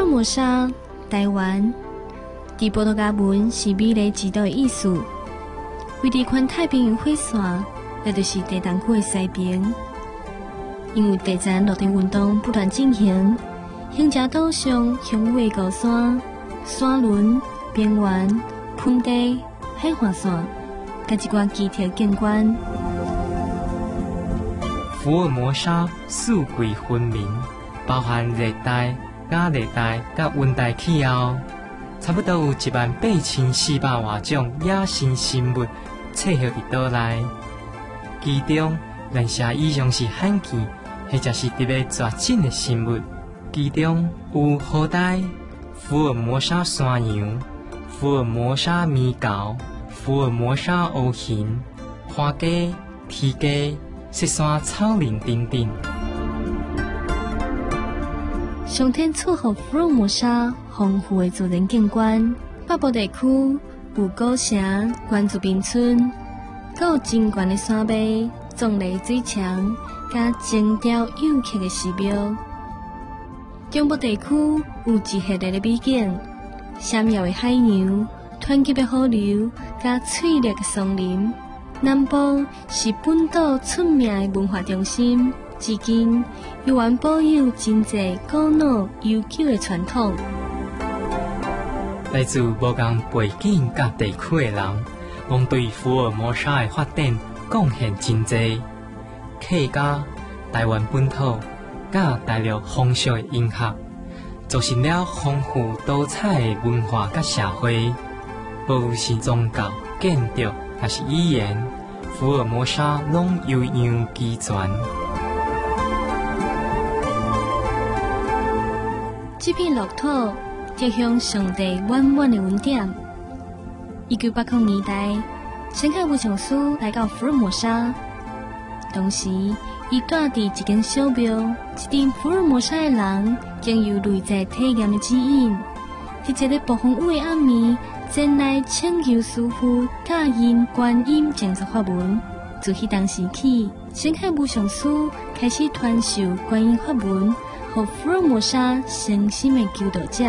尔摩沙，台湾，伫葡萄牙文是美丽之岛的意思。位伫环太平洋火线，也就是地东区的西边。因为地层陆地运动不断进行，行车岛上雄伟高山、山峦、边缘、盆地、海岸线，甲一寡奇特景观。 福尔摩沙四季分明，包含热带、亚热带、甲温带气候，差不多有18400多种野生生物栖息伫岛内。其中连些以上是罕见，或者是特别绝种的生物。其中有河带、福尔摩沙山羊、福尔摩沙咪猴、福尔摩沙乌熊、花鸡、鹈鸡、雪山草林等等。 上天赐予福尔摩沙丰富的自然景观，北部地区有古城、原住民村，还有真悬的山脉、壮丽水墙，甲精雕幼刻的寺庙。中部地区有一系列的美景，闪耀的海洋、湍急的河流，甲翠绿的松林。南部是本岛出名的文化中心。至今，依然保有真侪古老悠久的传统。 来自无同背景甲地区的人，拢对福尔摩沙的发展贡献真侪，客家、台湾本土、甲大陆风俗的融合，造成了丰富多彩的文化甲社会。无论是宗教、建筑，还是语言，福尔摩沙拢悠扬齐全。 这片乐土就像上帝满满的恩典。1980年代，陈凯武上师来到福尔摩沙，当时伊住伫一间小庙，一群福尔摩沙的人经由内在体验的指引，伫一个暴风雨的暗暝，前来请求师父教因观音净土法门。自迄当时起，陈凯武上师开始传授观音法门。和福尔摩沙诚心的求道者，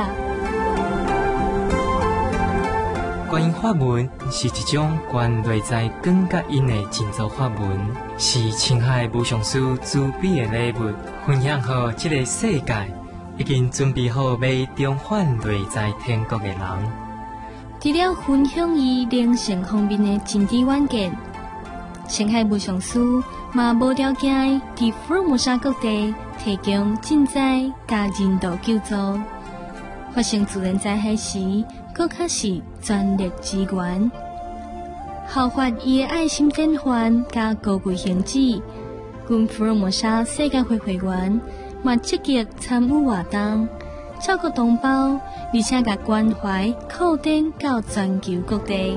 观音法门是一种观内在光甲因的净土法门，是青海无上师慈悲的礼物，分享给这个世界已经准备好要重返内在天国的人。 除了分享伊灵性方面的真知远见，青海无上师嘛无条件伫福尔摩沙各地提供赈灾甲人道救助。发生自然灾害时，更较是全力支援，效法伊的爱心典范甲高贵行迹。阮福尔摩沙世界会会员嘛积极参与活动，照顾同胞，而且甲关怀扩展到全球各地。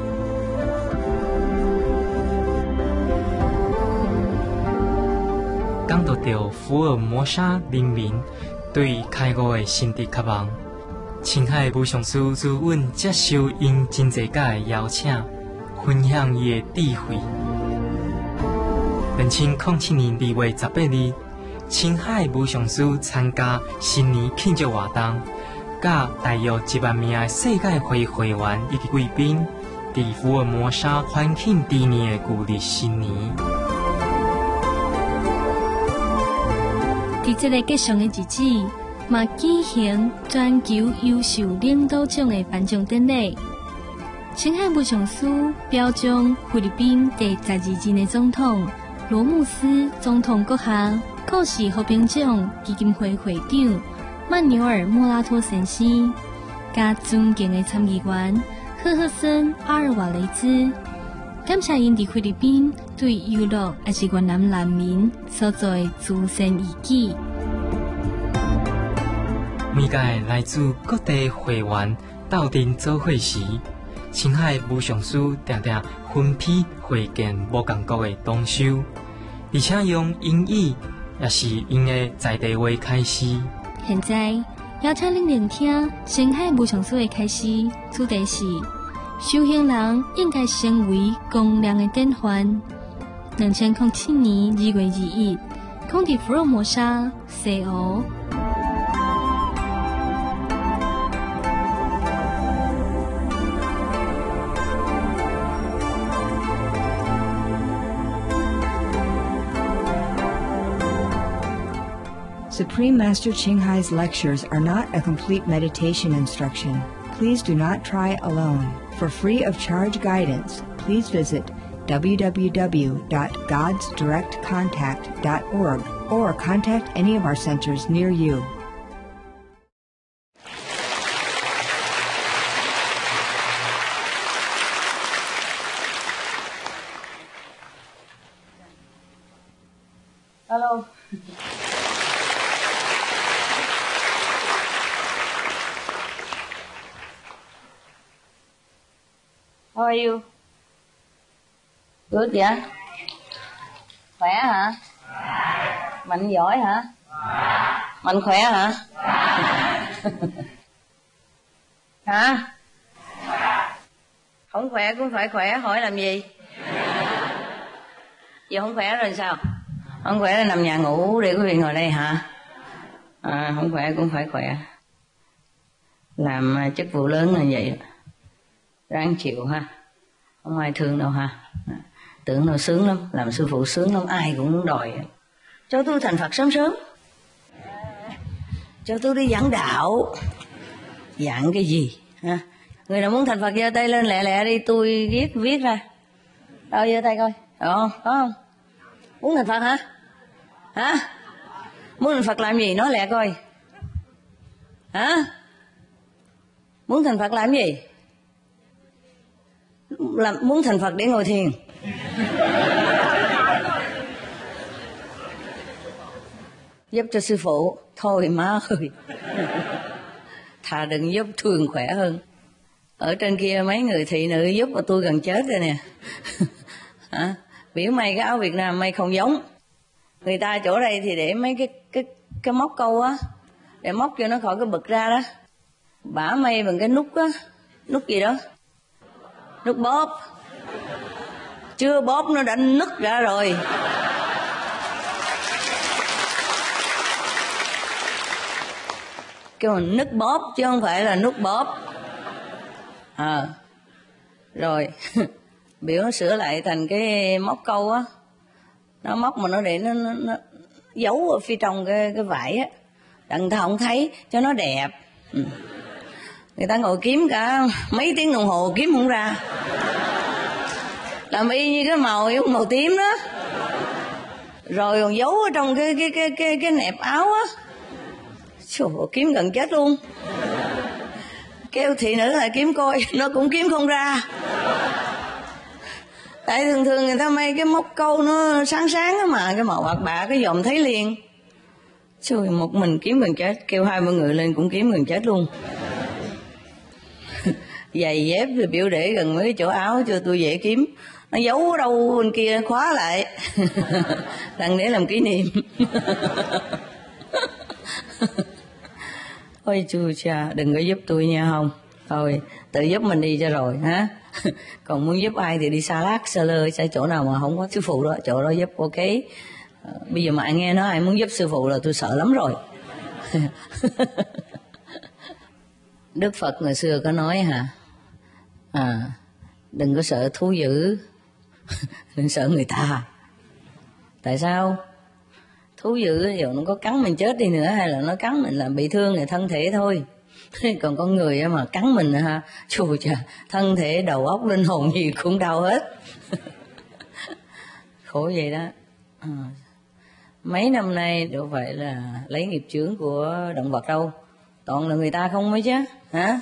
感到着福尔摩沙人民对开悟的心地渴望，青海无上师自阮接受因真侪届的邀请，分享伊的智慧。2007年2月18日，青海无上师参加新年庆祝活动，甲大约1万名的世界会会员以及贵宾，伫福尔摩沙欢庆第二的旧历新年。 伫这个吉祥的日子，嘛举行全球优秀领导奖的颁奖典礼。青海无上师表彰菲律宾第12任的总统罗姆斯总统阁下，故事和平奖基金会会长曼纽尔莫拉托先生，甲尊敬的参议员赫赫森阿尔瓦雷兹，感谢因伫菲律宾对娱乐也是越南人民所做的慈善义举。 每届来自各地会员斗阵做伙时，青海无上师常常分批会见无同国的同修，而且用英语也是因的在地话开始。 现在邀请恁聆听青海无上师的开始，主题是修行人应该成为光亮的典范。2007年2月2日，讲伫福尔摩沙西湖。 Supreme Master Ching Hai's lectures are not a complete meditation instruction. Please do not try alone. For free of charge guidance, please visit www.godsdirectcontact.org or contact any of our centers near you. Hello. How are you? Good vậy? Khỏe hả? Mạnh giỏi hả? Mạnh khỏe hả? Hả? Không khỏe cũng phải khỏe, hỏi làm gì? Giờ không khỏe rồi sao? Không khỏe là nằm nhà ngủ để quý vị ngồi đây hả? Không khỏe cũng phải khỏe. Làm chức vụ lớn là vậy, ráng chịu ha, không ai thương đâu ha. Tưởng nó sướng lắm, làm sư phụ sướng lắm, ai cũng muốn đòi. Cho tôi thành Phật sớm sớm, cho tôi đi giảng đạo. Giảng cái gì ha? Người nào muốn thành Phật giơ tay lên lẹ lẹ đi, tôi viết ra. Đâu giơ tay coi. Có không? Muốn thành Phật hả? Hả? Muốn thành Phật làm gì? Nói lẹ coi. Hả? Muốn thành Phật làm gì? Muốn thành Phật để ngồi thiền. Giúp cho sư phụ. Thôi má ơi, thà đừng giúp thường khỏe hơn. Ở trên kia mấy người thị nữ giúp mà tôi gần chết rồi nè. Hả? Biểu may cái áo Việt Nam may không giống. Người ta chỗ đây thì để mấy cái móc câu á, để móc cho nó khỏi cái bực ra đó. Bả may bằng cái nút á, nút gì đó, nút bóp. Chưa bóp nó đã nứt ra rồi. Kêu mình nứt bóp chứ không phải là nút bóp. Rồi biểu nó sửa lại thành cái móc câu á. Nó móc mà nó để nó giấu ở phía trong cái vải á, đặng người ta không thấy cho nó đẹp. Người ta ngồi kiếm cả mấy tiếng đồng hồ kiếm không ra. Làm y như cái màu tím đó. Rồi còn giấu ở trong cái nẹp áo á. Trời ơi, kiếm gần chết luôn. Kêu thị nữ lại kiếm coi, nó cũng kiếm không ra. Tại thường người ta may cái móc câu nó sáng á mà, cái màu bạc bạc cái dòm thấy liền. Trời, một mình kiếm gần chết, kêu 20 người lên cũng kiếm gần chết luôn. Giày dép thì biểu để gần mấy chỗ áo cho tôi dễ kiếm. Nó giấu ở đâu bên kia khóa lại. Đặng để làm kỷ niệm. Ôi chú cha, đừng có giúp tôi nha không. Thôi tự giúp mình đi cho rồi ha. Còn muốn giúp ai thì đi xa lát xa lơ, chỗ nào mà không có sư phụ đó, chỗ đó giúp ok. Bây giờ mà ai nghe nói ai muốn giúp sư phụ là tôi sợ lắm rồi. Đức Phật ngày xưa có nói hả, đừng có sợ thú dữ, đừng sợ người ta. Tại sao? Thú dữ dù nó có cắn mình chết đi nữa, hay là nó cắn mình là bị thương thì thân thể thôi. Còn con người mà cắn mình ha, chù chà, thân thể đầu óc linh hồn gì cũng đau hết. Khổ vậy đó. Mấy năm nay đâu phải là lấy nghiệp chướng của động vật đâu, toàn là người ta không mấy chứ hả.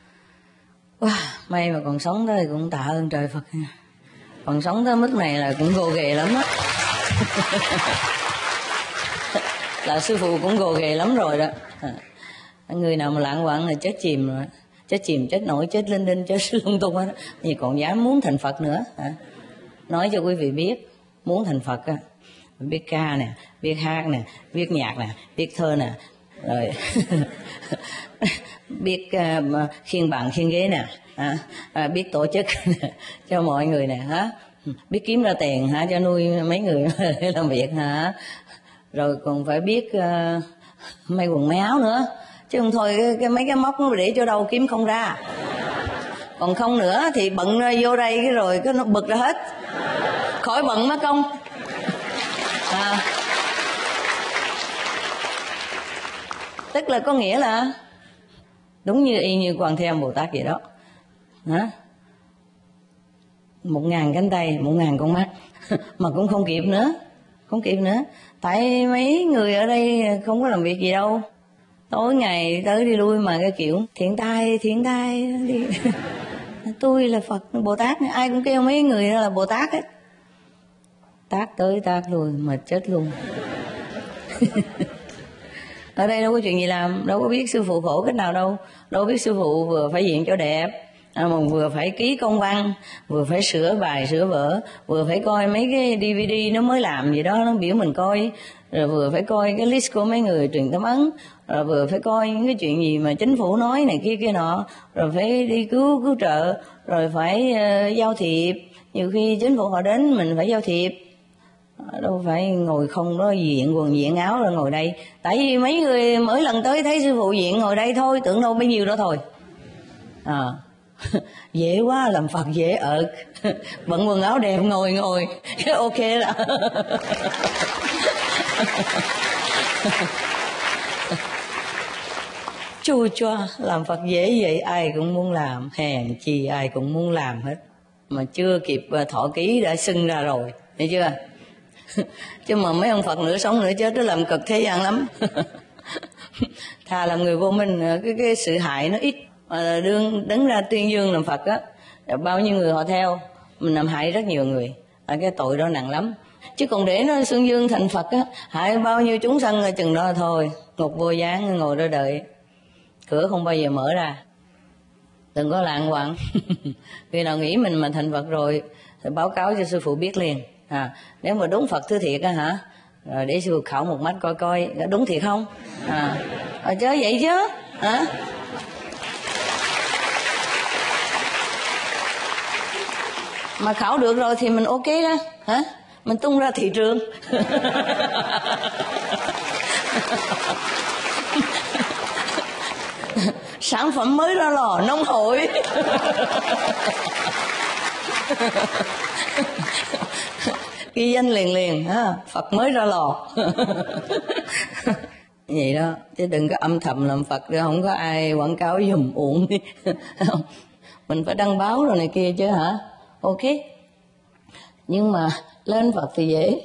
May mà còn sống tới cũng tạ ơn trời Phật. Còn sống tới mức này là cũng gồ ghề lắm á. Là sư phụ cũng gồ ghề lắm rồi đó. Người nào mà lạng quạng là chết chìm rồi, chết chìm, chết nổi, chết linh đinh, chết lung tung hết. Thì còn dám muốn thành Phật nữa hả? Nói cho quý vị biết, muốn thành Phật á, biết ca nè, biết hát nè, biết nhạc nè, biết thơ nè, rồi biết khiêng bàn khiêng ghế nè, biết tổ chức cho mọi người nè, hả? Biết kiếm ra tiền hả, cho nuôi mấy người làm việc hả? Rồi còn phải biết may quần may áo nữa, chứ không thôi mấy cái móc nó để cho đâu kiếm không ra. Còn không nữa thì bận vô đây cái rồi cái nó bực ra hết, khỏi bận mất công. Tức là có nghĩa là đúng như y như Quan Thế Âm Bồ Tát vậy đó. 1.000 cánh tay, 1.000 con mắt mà cũng không kịp nữa. Tại mấy người ở đây không có làm việc gì đâu, tối ngày tới đi lui mà cái kiểu thiện tai đi. Tôi là Phật Bồ Tát, ai cũng kêu mấy người đó là Bồ Tát ấy. Tát tới tát lui mà chết luôn. Ở đây đâu có chuyện gì làm, đâu có biết sư phụ khổ cách nào đâu. Đâu biết sư phụ vừa phải diện cho đẹp, mà vừa phải ký công văn, vừa phải sửa bài sửa vở, vừa phải coi mấy cái DVD nó mới làm gì đó nó biểu mình coi, rồi vừa phải coi cái list của mấy người truyền tâm ấn, rồi vừa phải coi những cái chuyện gì mà chính phủ nói này kia nọ, rồi phải đi cứu trợ, rồi phải giao thiệp. Nhiều khi chính phủ họ đến mình phải giao thiệp, đâu phải ngồi không đó diện quần diện áo rồi ngồi đây. Tại vì mấy người mỗi lần tới thấy sư phụ diện ngồi đây thôi, tưởng đâu bấy nhiêu đó thôi. Dễ quá, làm Phật dễ ợt. Bận quần áo đẹp ngồi cái ok là chua choa, làm Phật dễ vậy, ai cũng muốn làm, hèn chi ai cũng muốn làm hết, mà chưa kịp thọ ký đã xưng ra rồi, thấy chưa? Chứ mà mấy ông Phật nửa sống nửa chết nó làm cực thế gian lắm. Thà làm người vô minh, cái sự hại nó ít, mà đứng ra tuyên dương làm Phật á, bao nhiêu người họ theo, mình làm hại rất nhiều người, cái tội đó nặng lắm. Chứ còn để nó xưng dương thành Phật á, hại bao nhiêu chúng sanh ở chừng đó thôi, ngục vô gián ngồi đó đợi, cửa không bao giờ mở ra. Đừng có lạng quạng. Khi nào nghĩ mình mà thành Phật rồi thì báo cáo cho sư phụ biết liền. Nếu mà đúng Phật thứ thiệt á hả, rồi để sư phụ khảo một mắt coi đúng thiệt không. Chứ vậy chứ hả? Mà khảo được rồi thì mình ok đó hả, mình tung ra thị trường. Sản phẩm mới ra lò nông hội. Ghi danh liền ha, Phật mới ra lò. Vậy đó, chứ đừng có âm thầm làm Phật nữa, không có ai quảng cáo dùm uổng. Mình phải đăng báo rồi này kia chứ hả. Ok, nhưng mà lên Phật thì dễ.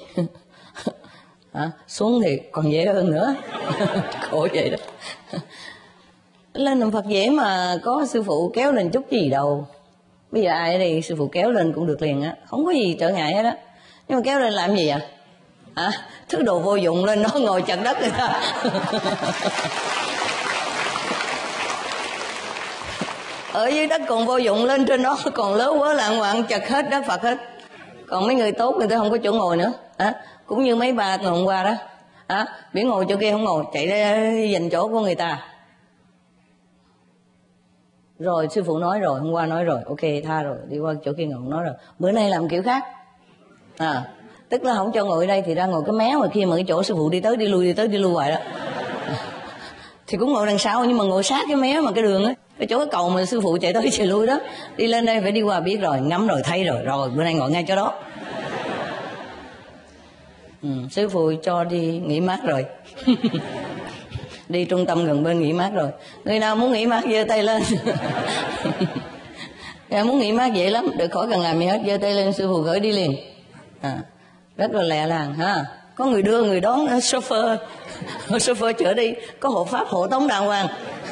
Xuống thì còn dễ hơn nữa. Khổ vậy đó. Lên làm Phật dễ mà có sư phụ kéo lên chút gì đâu. Bây giờ ai ở đây sư phụ kéo lên cũng được liền á, không có gì trở ngại hết á. Nhưng mà kéo lên làm gì vậy? Thứ đồ vô dụng lên đó ngồi chặt đất người ta. Ở dưới đất còn vô dụng, lên trên đó còn lớn quá lạng quạng chặt hết đất Phật hết. Còn mấy người tốt người ta không có chỗ ngồi nữa. Cũng như mấy bà ngày hôm qua đó, biểu ngồi chỗ kia không ngồi, chạy ra giành chỗ của người ta. Rồi sư phụ nói rồi, hôm qua nói rồi, ok tha rồi, đi qua chỗ kia ngồi nói rồi. Bữa nay làm kiểu khác. Tức là không cho ngồi ở đây thì ra ngồi cái mé mà kia, mà cái chỗ sư phụ đi tới đi lui hoài đó. Thì cũng ngồi đằng sau nhưng mà ngồi sát cái mé mà cái đường ấy, cái chỗ cái cầu mà sư phụ chạy tới chạy lui đó. Đi lên đây phải đi qua biết rồi, ngắm rồi thấy rồi bữa nay ngồi ngay chỗ đó. Sư phụ cho đi nghỉ mát rồi. Đi trung tâm gần bên nghỉ mát rồi. Người nào muốn nghỉ mát giơ tay lên. Muốn nghỉ mát dễ lắm, được khỏi cần làm gì hết, giơ tay lên sư phụ gửi đi liền. Rất là lẹ làng ha. Có người đưa người đón, chauffeur chở đi, có hộ pháp hộ tống đàng hoàng.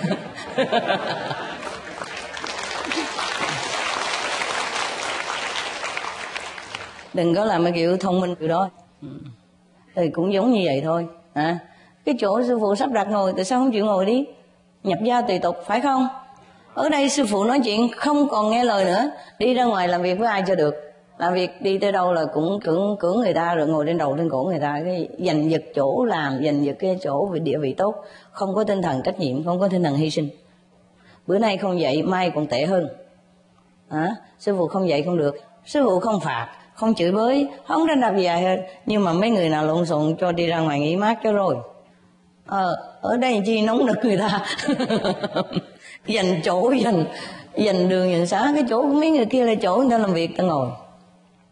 Đừng có làm cái kiểu thông minh kiểu đó. Thì cũng giống như vậy thôi. Cái chỗ sư phụ sắp đặt ngồi, tại sao không chịu ngồi đi? Nhập gia tùy tục, phải không? Ở đây sư phụ nói chuyện không còn nghe lời nữa, đi ra ngoài làm việc với ai cho được. Làm việc đi tới đâu là cũng cưỡng người ta, rồi ngồi lên đầu lên cổ người ta, cái giành giật chỗ làm, giành giật cái chỗ về địa vị tốt, không có tinh thần trách nhiệm, không có tinh thần hy sinh. Bữa nay không dạy, mai còn tệ hơn. Sư phụ không dạy không được, sư phụ không phạt, không chửi bới, không đánh đập gì ai hết, nhưng mà mấy người nào lộn xộn cho đi ra ngoài nghỉ mát cho rồi. Ở đây chi nóng nực người ta. Dành chỗ, dành đường, dành xá, cái chỗ của mấy người kia là chỗ người ta làm việc, ta ngồi.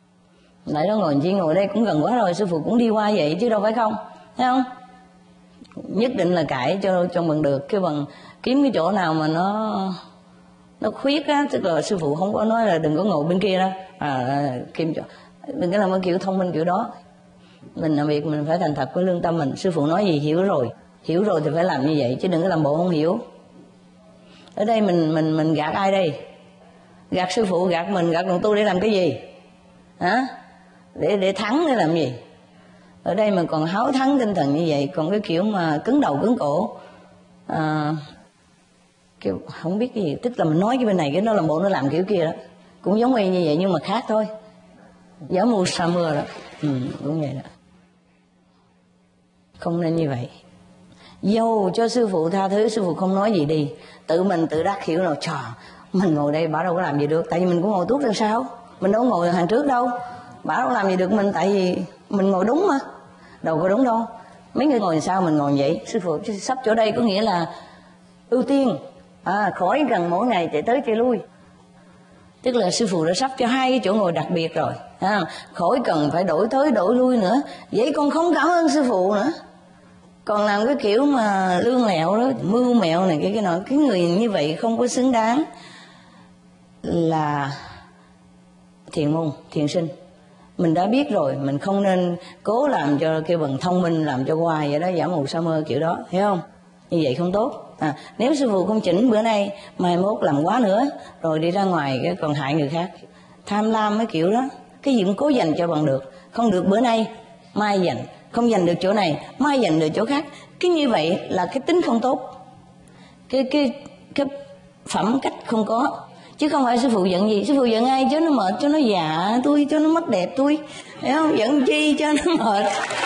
Lại đó ngồi chi ngồi đây cũng gần quá rồi, sư phụ cũng đi qua vậy chứ đâu phải không, thấy không? nhất định là cãi cho bằng được, cái bằng kiếm cái chỗ nào mà nó khuyết á, tức là sư phụ không có nói là đừng có ngồi bên kia đó, kiếm chỗ, đừng có làm cái kiểu thông minh kiểu đó. Mình làm việc mình phải thành thật với lương tâm mình, sư phụ nói gì hiểu rồi thì phải làm như vậy, chứ đừng có làm bộ không hiểu. Ở đây mình gạt ai đây? Gạt sư phụ, gạt mình, gạt bọn tôi để làm cái gì? Hả? Để thắng để làm gì? Ở đây mà còn háo thắng tinh thần như vậy, còn cái kiểu mà cứng đầu cứng cổ, kiểu không biết cái gì, tức là mình nói cái bên này cái nó làm bộ nó làm kiểu kia đó, cũng giống y như vậy nhưng mà khác thôi. Gió mùa sa mưa đó, cũng vậy đó. Không nên như vậy. Dầu cho sư phụ tha thứ, sư phụ không nói gì đi, tự mình tự đắc hiểu rồi, trời, mình ngồi đây bà đâu có làm gì được, tại vì mình cũng ngồi tuốt đằng sau, mình đâu ngồi hàng trước đâu, bà đâu có làm gì được mình, tại vì mình ngồi đúng mà, đâu có đúng đâu. Mấy người ngồi sao mình ngồi vậy, sư phụ sắp chỗ đây có nghĩa là ưu tiên, khỏi cần mỗi ngày chạy tới chạy lui, tức là sư phụ đã sắp cho 2 cái chỗ ngồi đặc biệt rồi, khỏi cần phải đổi tới đổi lui nữa. Vậy còn không cảm ơn sư phụ nữa, còn làm cái kiểu mà lương lẹo đó, mưu mẹo này cái nọ, cái người như vậy không có xứng đáng là thiện môn thiện sinh. Mình đã biết rồi, mình không nên cố làm cho kêu bằng thông minh, làm cho hoài vậy đó, giả mù sa mơ kiểu đó, hiểu không? Như vậy không tốt. Nếu sư phụ không chỉnh bữa nay, mai mốt làm quá nữa, rồi đi ra ngoài cái còn hại người khác. Tham lam mấy kiểu đó, cái gì cũng cố dành cho bằng được, không được bữa nay mai dành, không giành được chỗ này mai giành được chỗ khác. Cái như vậy là cái tính không tốt, cái phẩm cách không có. Chứ không phải sư phụ giận gì, sư phụ giận ai cho nó mệt, cho nó già tôi, cho nó mất đẹp tôi, hiểu không? Giận chi cho nó mệt.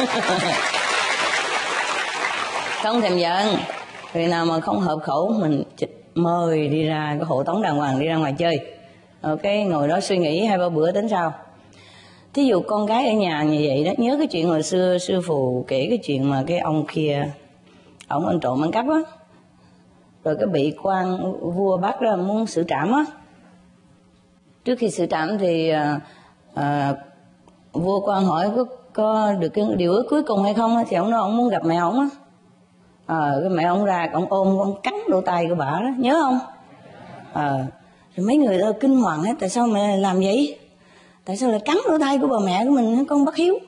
Không thèm giận. Người nào mà không hợp khẩu mình mời đi ra cái hộ tống đàng hoàng, đi ra ngoài chơi, ok, ngồi đó suy nghĩ 2-3 bữa tính sau. Thí dụ con gái ở nhà như vậy đó, nhớ cái chuyện hồi xưa sư phụ kể cái chuyện mà cái ông kia, ông ăn trộm ăn cắp á, rồi cái bị quan vua bắt ra muốn xử trảm á. Trước khi xử trảm thì vua quan hỏi có được cái điều ước cuối cùng hay không á, thì ông nói ông muốn gặp mẹ ông á. Cái mẹ ông ra, ông ôm, ông cắn lỗ tai của bà đó, nhớ không? Rồi mấy người đó kinh hoàng hết, tại sao mẹ làm vậy? Tại sao lại cắn lỗ tai của bà mẹ của mình, con bất hiếu?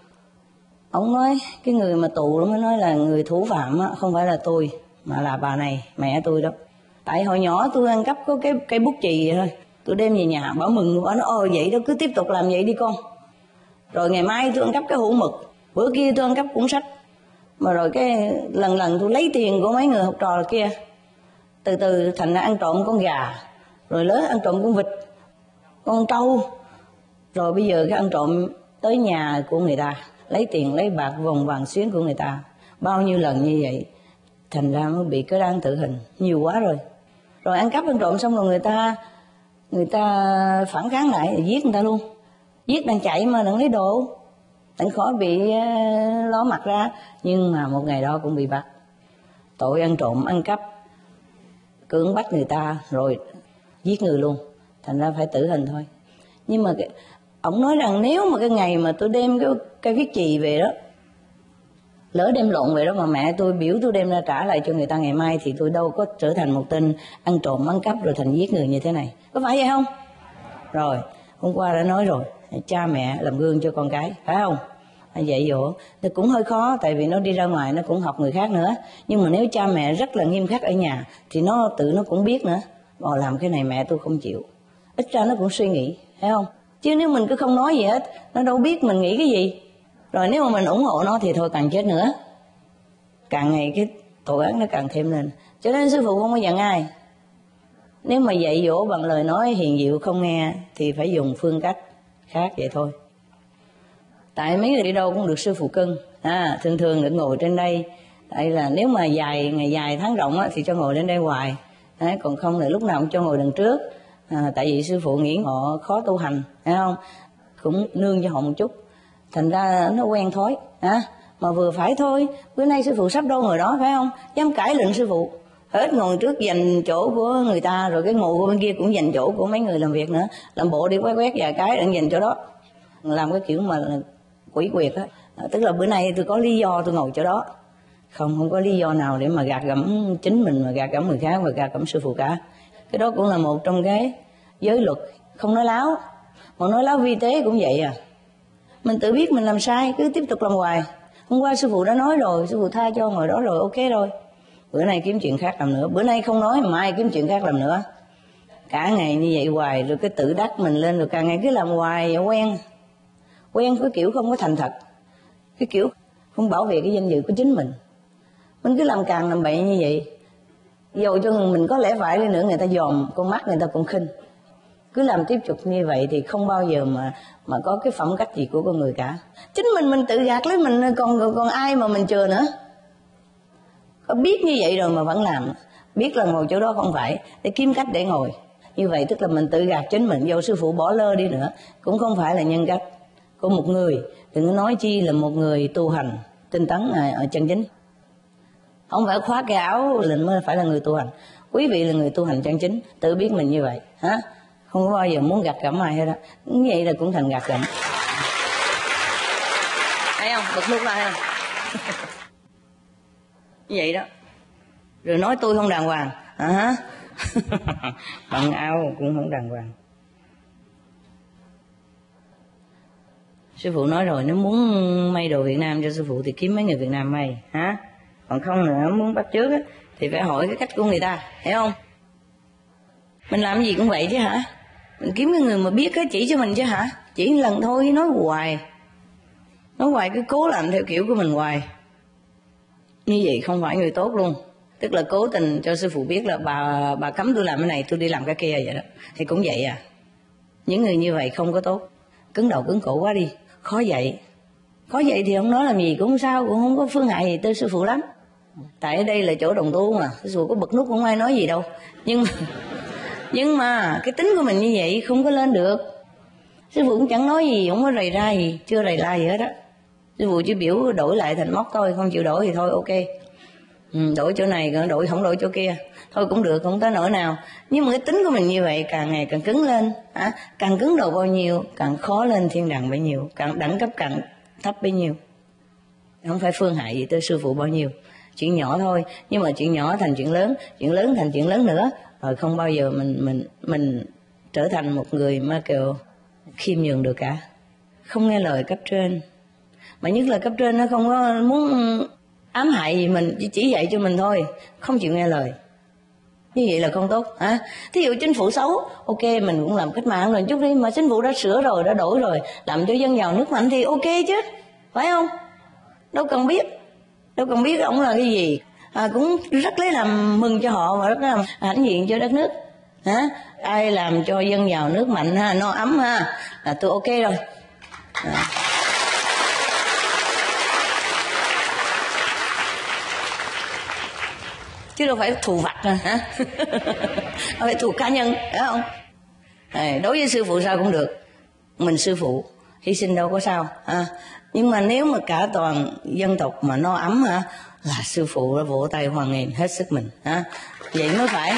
Ông nói, cái người mà tù đó mới nói là người thủ phạm á, không phải là tôi, mà là bà này, mẹ tôi đó. Tại hồi nhỏ tôi ăn cắp có cái cây bút chì vậy thôi, tôi đem về nhà, bà mừng, bà nói vậy đó, cứ tiếp tục làm vậy đi con. Rồi ngày mai tôi ăn cắp cái hũ mực, bữa kia tôi ăn cắp cuốn sách. Mà rồi cái lần tôi lấy tiền của mấy người học trò kia, từ từ thành ra ăn trộm con gà, rồi lớn ăn trộm con vịt, con trâu. Rồi bây giờ cái ăn trộm tới nhà của người ta, lấy tiền lấy bạc vòng vàng xuyến của người ta, bao nhiêu lần như vậy, thành ra mới bị cái án tử hình nhiều quá rồi. Rồi ăn cắp ăn trộm xong rồi người ta phản kháng lại thì giết người ta luôn, giết đang chạy mà đừng lấy đồ, đừng khỏi bị ló mặt ra. Nhưng mà một ngày đó cũng bị bắt, tội ăn trộm ăn cắp, cưỡng bắt người ta rồi giết người luôn, thành ra phải tử hình thôi. Nhưng mà ông nói rằng nếu mà cái ngày mà tôi đem cái cây viết chì về đó, lỡ đem lộn về đó mà mẹ tôi biểu tôi đem ra trả lại cho người ta ngày mai, thì tôi đâu có trở thành một tên ăn trộm ăn cắp rồi thành giết người như thế này, có phải vậy không? Rồi hôm qua đã nói rồi, cha mẹ làm gương cho con cái, phải không? Dạy dỗ thì cũng hơi khó, tại vì nó đi ra ngoài nó cũng học người khác nữa. Nhưng mà nếu cha mẹ rất là nghiêm khắc ở nhà thì nó tự nó cũng biết nữa, làm cái này mẹ tôi không chịu, ít ra nó cũng suy nghĩ, thấy không? Chứ nếu mình cứ không nói gì hết, nó đâu biết mình nghĩ cái gì. Rồi nếu mà mình ủng hộ nó thì thôi càng chết nữa, càng ngày cái tội ác nó càng thêm lên. Cho nên sư phụ không có giận ai. Nếu mà dạy dỗ bằng lời nói hiền diệu không nghe thì phải dùng phương cách khác vậy thôi. Tại mấy người đi đâu cũng được sư phụ cưng, thường thường được ngồi trên đây. Tại là nếu mà ngày dài tháng rộng á, thì cho ngồi lên đây hoài, còn không là lúc nào cũng cho ngồi đằng trước. Tại vì sư phụ nghĩ họ khó tu hành, thấy không? Cũng nương cho họ một chút, thành ra nó quen thói, mà vừa phải thôi. Bữa nay sư phụ sắp đâu ngồi đó, phải không? Dám cãi lệnh sư phụ, hết ngồi trước dành chỗ của người ta, rồi cái ngồi của bên kia cũng dành chỗ của mấy người làm việc nữa, làm bộ đi quét vài cái để dành chỗ đó, làm cái kiểu mà quỷ quyệt á. Tức là bữa nay tôi có lý do tôi ngồi chỗ đó, Không có lý do nào để mà gạt gẫm chính mình, mà gạt gẫm người khác, và gạt gẫm sư phụ cả. Cái đó cũng là một trong cái giới luật, không nói láo. Mà nói láo vi tế cũng vậy à. Mình tự biết mình làm sai, cứ tiếp tục làm hoài. Hôm qua sư phụ đã nói rồi, sư phụ tha cho ngồi đó rồi, ok rồi. Bữa nay kiếm chuyện khác làm nữa, bữa nay không nói, mai kiếm chuyện khác làm nữa. Cả ngày như vậy hoài, rồi cái tự đắc mình lên, rồi càng ngày cứ làm hoài vậy, quen cái kiểu không có thành thật, cái kiểu không bảo vệ cái danh dự của chính mình. Mình cứ làm càng làm bậy như vậy, dầu cho mình có lẽ phải đi nữa, người ta dòm con mắt người ta cũng khinh. Cứ làm tiếp tục như vậy thì không bao giờ mà có cái phẩm cách gì của con người cả. Chính mình tự gạt lấy mình, còn ai mà mình chừa nữa. Có biết như vậy rồi mà vẫn làm, biết là ngồi chỗ đó không phải, để kiếm cách để ngồi. Như vậy tức là mình tự gạt chính mình. Dầu sư phụ bỏ lơ đi nữa cũng không phải là nhân cách của một người, đừng nói chi là một người tu hành tinh tấn ở chân chính. Không phải khoác cái áo là mới phải là người tu hành. Quý vị là người tu hành chân chính, tự biết mình như vậy, hả? Không có bao giờ muốn gạt gẫm ai hết đó. Như vậy là cũng thành gạt gẫm. Thấy không? Bật nút lại không? Như vậy đó. Rồi nói tôi không đàng hoàng, hả? Bằng áo cũng không đàng hoàng. Sư phụ nói rồi, nếu muốn may đồ Việt Nam cho sư phụ thì kiếm mấy người Việt Nam may, hả? Còn không nữa, muốn bắt chước á thì phải hỏi cái cách của người ta, hiểu không? Mình làm gì cũng vậy chứ hả? Mình kiếm cái người mà biết cái chỉ cho mình chứ hả? Chỉ một lần thôi, nói hoài cứ cố làm theo kiểu của mình hoài. Như vậy không phải người tốt luôn. Tức là cố tình cho sư phụ biết là bà cấm tôi làm cái này, tôi đi làm cái kia vậy đó. Thì cũng vậy à. Những người như vậy không có tốt. Cứng đầu cứng cổ quá đi, khó dạy. Khó dạy thì không nói làm gì cũng không sao, cũng không có phương hại gì tới sư phụ lắm. Tại ở đây là chỗ đồng tu mà, sư phụ có bật nút không ai nói gì đâu. Nhưng mà cái tính của mình như vậy không có lên được. Sư phụ cũng chẳng nói gì, không có rầy ra gì, chưa rầy la gì hết á. Sư phụ chỉ biểu đổi lại thành móc thôi, không chịu đổi thì thôi ok. Đổi chỗ này, đổi không đổi chỗ kia, thôi cũng được, không tới nỗi nào. Nhưng mà cái tính của mình như vậy càng ngày càng cứng lên, càng cứng đầu bao nhiêu càng khó lên thiên đàng bấy nhiêu, càng đẳng cấp càng thấp bấy nhiêu. Không phải phương hại gì tới sư phụ bao nhiêu. Chuyện nhỏ thôi, nhưng mà chuyện nhỏ thành chuyện lớn thành chuyện lớn nữa. Rồi không bao giờ mình trở thành một người mà kiểu khiêm nhường được cả. Không nghe lời cấp trên, mà nhất là cấp trên nó không có muốn ám hại gì mình, chỉ dạy cho mình thôi, không chịu nghe lời. Như vậy là không tốt, hả? Thí dụ chính phủ xấu, ok mình cũng làm cách mạng rồi chút đi, mà chính phủ đã sửa rồi, đã đổi rồi, làm cho dân giàu nước mạnh thì ok chứ, phải không? Đâu cần biết ông là cái gì, cũng rất lấy làm mừng cho họ và rất làm hãnh diện cho đất nước, hả? Ai làm cho dân giàu nước mạnh ha, no ấm ha, là tôi ok rồi. Chứ đâu phải thù vặt hả? Phải thù cá nhân, phải không? Đối với sư phụ sao cũng được, mình sư phụ hy sinh đâu có sao, nhưng mà nếu mà cả toàn dân tộc mà no ấm hả, là sư phụ đã vỗ tay hoan nghênh hết sức mình, vậy mới phải.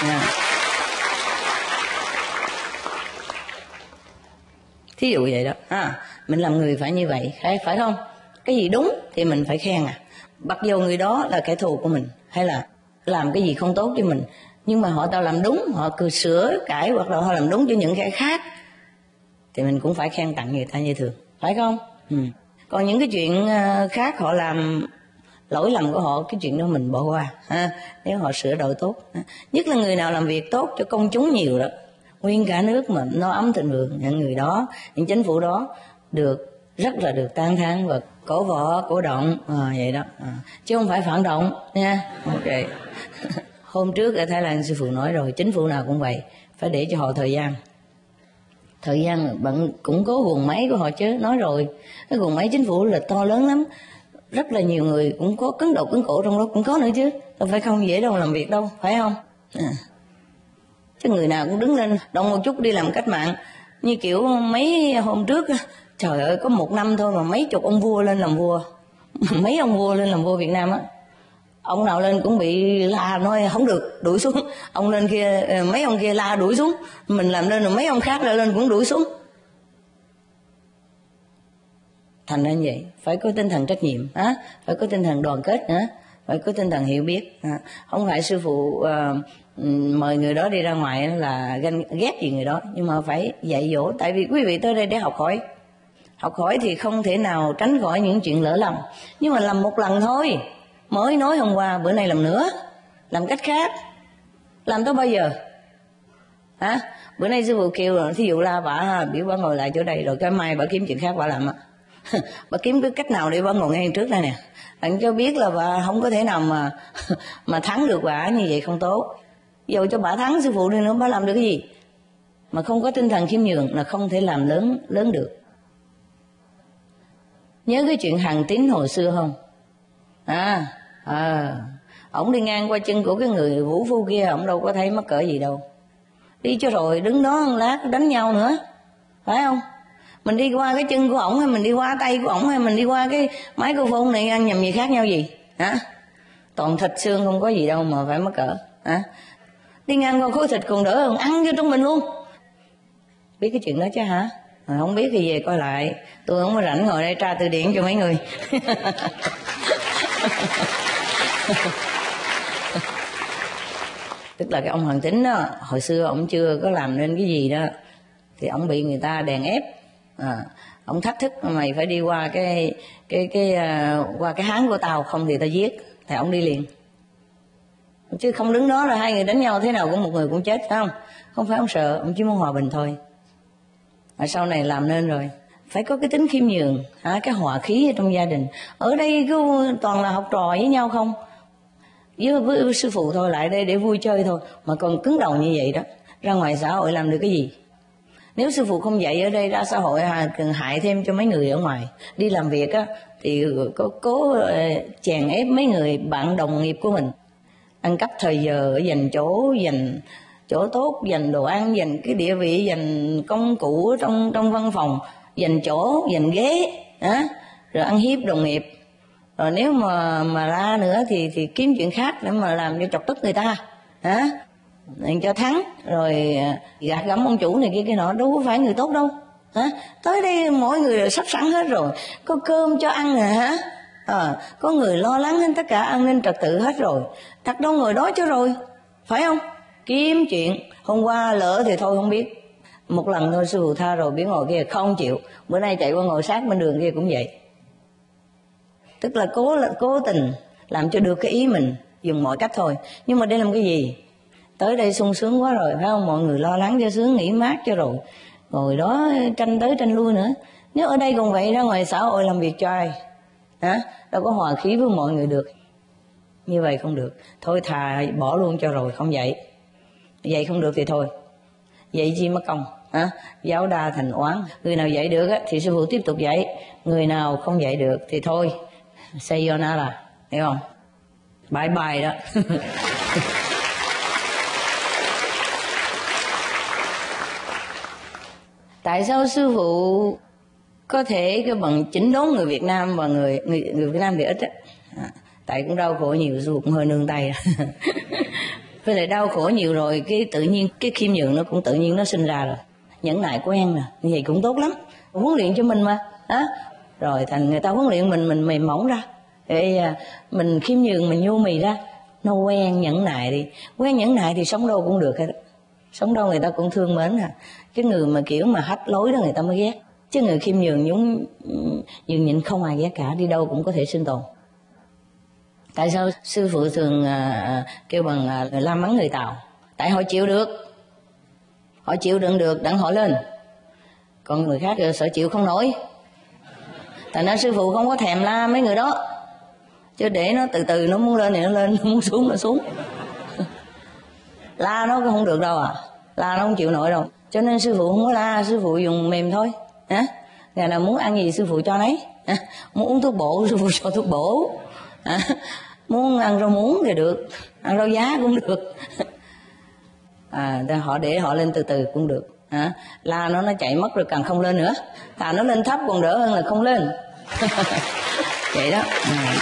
Thí dụ vậy đó, mình làm người phải như vậy, phải không? Cái gì đúng thì mình phải khen mặc dù người đó là kẻ thù của mình, hay là làm cái gì không tốt cho mình, nhưng mà họ làm đúng, họ cứ sửa cải, hoặc là họ làm đúng cho những kẻ khác thì mình cũng phải khen tặng người ta như thường, phải không? Còn những cái chuyện khác họ làm lỗi lầm của họ, cái chuyện đó mình bỏ qua nếu họ sửa đổi tốt. Nhất là người nào làm việc tốt cho công chúng nhiều đó, nguyên cả nước mà no ấm thịnh vượng, những người đó, những chính phủ đó rất là được tán thán và cổ võ, cổ động, vậy đó, chứ không phải phản động nha. Ok. Hôm trước ở Thái Lan sư phụ nói rồi, chính phủ nào cũng vậy, phải để cho họ thời gian bạn củng cố guồng máy của họ chứ. Nói rồi, cái guồng máy chính phủ là to lớn lắm, rất là nhiều người cũng có cứng đầu cứng cổ trong đó cũng có nữa chứ, đâu phải không dễ đâu làm việc đâu, phải không? Chứ người nào cũng đứng lên động một chút đi làm cách mạng. Như kiểu mấy hôm trước, trời ơi, có 1 năm thôi mà mấy chục ông vua lên làm vua. Mấy ông vua lên làm vua Việt Nam á, ông nào lên cũng bị la, nói không được, đuổi xuống. Ông lên kia, mấy ông kia la đuổi xuống. Mình làm lên rồi mấy ông khác lên cũng đuổi xuống. Thành ra như vậy, phải có tinh thần trách nhiệm, phải có tinh thần đoàn kết nữa. phải có tinh thần hiểu biết. Không phải sư phụ mời người đó đi ra ngoài là ghét gì người đó, nhưng mà phải dạy dỗ. Tại vì quý vị tới đây để học hỏi thì không thể nào tránh khỏi những chuyện lỡ lầm, nhưng mà làm một lần thôi. Mới nói hôm qua, bữa nay làm nữa, làm cách khác, làm tới bao giờ hả? Bữa nay sư phụ kêu thí dụ la bà, biểu bà ngồi lại chỗ đây, rồi cái mai bà kiếm chuyện khác bà làm á. Bà kiếm cái cách nào để bà ngồi ngay trước đây nè, bạn cho biết là bà không có thể nào mà thắng được bà, như vậy không tốt. Dù cho bà thắng sư phụ đi nữa, bà làm được cái gì? Mà không có tinh thần khiêm nhường là không thể làm lớn được. Nhớ cái chuyện Hằng Tín hồi xưa không? Ổng đi ngang qua chân của cái người vũ phu kia, ổng đâu có thấy mắc cỡ gì đâu, đi cho rồi đứng đó một lát đánh nhau nữa, phải không? Mình đi qua cái chân của ổng, hay mình đi qua tay của ổng, hay mình đi qua cái máy cô phone này, ăn nhầm gì khác nhau gì hả? Toàn thịt xương không có gì đâu mà phải mắc cỡ hả? Đi ngang qua khối thịt còn đỡ hơn ăn vô trong mình luôn. Biết cái chuyện đó chứ hả? Không biết thì về coi lại, tôi không có rảnh ngồi đây tra từ điển cho mấy người. Tức là cái ông Hằng Tín đó, hồi xưa ông chưa có làm nên cái gì đó, thì ông bị người ta đàn ép. Ông thách thức mày phải đi qua qua cái háng của tao, không thì tao giết. Thì ông đi liền, chứ không đứng đó là hai người đánh nhau thế nào cũng một người cũng chết, phải không? Không phải ông sợ, ông chỉ muốn hòa bình thôi. Sau này làm nên rồi, phải có cái tính khiêm nhường, cái hòa khí ở trong gia đình. Ở đây cứ toàn là học trò với nhau không, với sư phụ thôi, lại đây để vui chơi thôi, mà còn cứng đầu như vậy đó, ra ngoài xã hội làm được cái gì? Nếu sư phụ không dạy ở đây, ra xã hội cần hại thêm cho mấy người ở ngoài. Đi làm việc á thì cố chèn ép mấy người bạn đồng nghiệp của mình, ăn cắp thời giờ, dành chỗ tốt, dành đồ ăn, dành cái địa vị, dành công cụ trong văn phòng, dành chỗ, dành ghế, rồi ăn hiếp đồng nghiệp. Rồi nếu mà la nữa thì kiếm chuyện khác để mà làm cho chọc tức người ta, cho thắng, rồi gạt gẫm ông chủ này kia cái nọ, đâu có phải người tốt đâu. Tới đây mỗi người sắp sẵn hết rồi, có cơm cho ăn nè, có người lo lắng hết tất cả an ninh trật tự hết rồi, đặt đâu ngồi đó chứ rồi, phải không? Kiếm chuyện, hôm qua lỡ thì thôi không biết, một lần thôi sư phụ tha rồi, biết ngồi kia không chịu, bữa nay chạy qua ngồi sát bên đường kia cũng vậy. Tức là cố tình làm cho được cái ý mình, dùng mọi cách thôi. Nhưng mà để làm cái gì? Tới đây sung sướng quá rồi, phải không? Mọi người lo lắng cho sướng, nghỉ mát cho rồi, ngồi đó tranh tới tranh lui nữa. Nếu ở đây còn vậy, ra ngoài xã hội làm việc cho ai? Đâu có hòa khí với mọi người được. Như vậy không được. Thôi thà bỏ luôn cho rồi, không dạy. Dạy không được thì thôi, dạy chi mất công. Giáo đa thành oán. Người nào dạy được thì sư phụ tiếp tục dạy, người nào không dạy được thì thôi, sayonara, hiểu không? Bye bye đó. Tại sao sư phụ có thể cái bằng chỉnh đốn người Việt Nam và người Việt Nam thì ít á? Tại cũng đau khổ nhiều, sư phụ cũng hơi nương tay. Với lại đau khổ nhiều rồi, cái tự nhiên cái khiêm nhường nó cũng tự nhiên nó sinh ra rồi. Nhẫn nại quen nè, như vậy cũng tốt lắm, huấn luyện cho mình mà. Rồi thành người ta huấn luyện mình mềm mỏng ra, để mình khiêm nhường, mình nhu mì ra, nó quen nhẫn nại đi. Quen nhẫn nại thì sống đâu cũng được hết, sống đâu người ta cũng thương mến. Cái người mà kiểu mà hách lối đó người ta mới ghét, chứ người khiêm nhường nhún nhịn không ai ghét cả, đi đâu cũng có thể sinh tồn. Tại sao sư phụ thường kêu bằng la mắng người Tàu? Tại họ chịu được, họ chịu đựng được đặng họ lên, còn người khác sợ chịu không nổi. Thành ra sư phụ không có thèm la mấy người đó, chứ để nó từ từ, nó muốn lên thì nó lên, nó muốn xuống nó xuống. La nó cũng không được đâu la nó không chịu nổi đâu. Cho nên sư phụ không có la, sư phụ dùng mềm thôi. Ngày nào muốn ăn gì sư phụ cho nấy. Muốn uống thuốc bổ sư phụ cho thuốc bổ. Muốn ăn rau muống thì được, ăn rau giá cũng được. Họ để họ lên từ từ cũng được. La nó chạy mất rồi càng không lên nữa, thà nó lên thấp còn đỡ hơn là không lên. Vậy đó.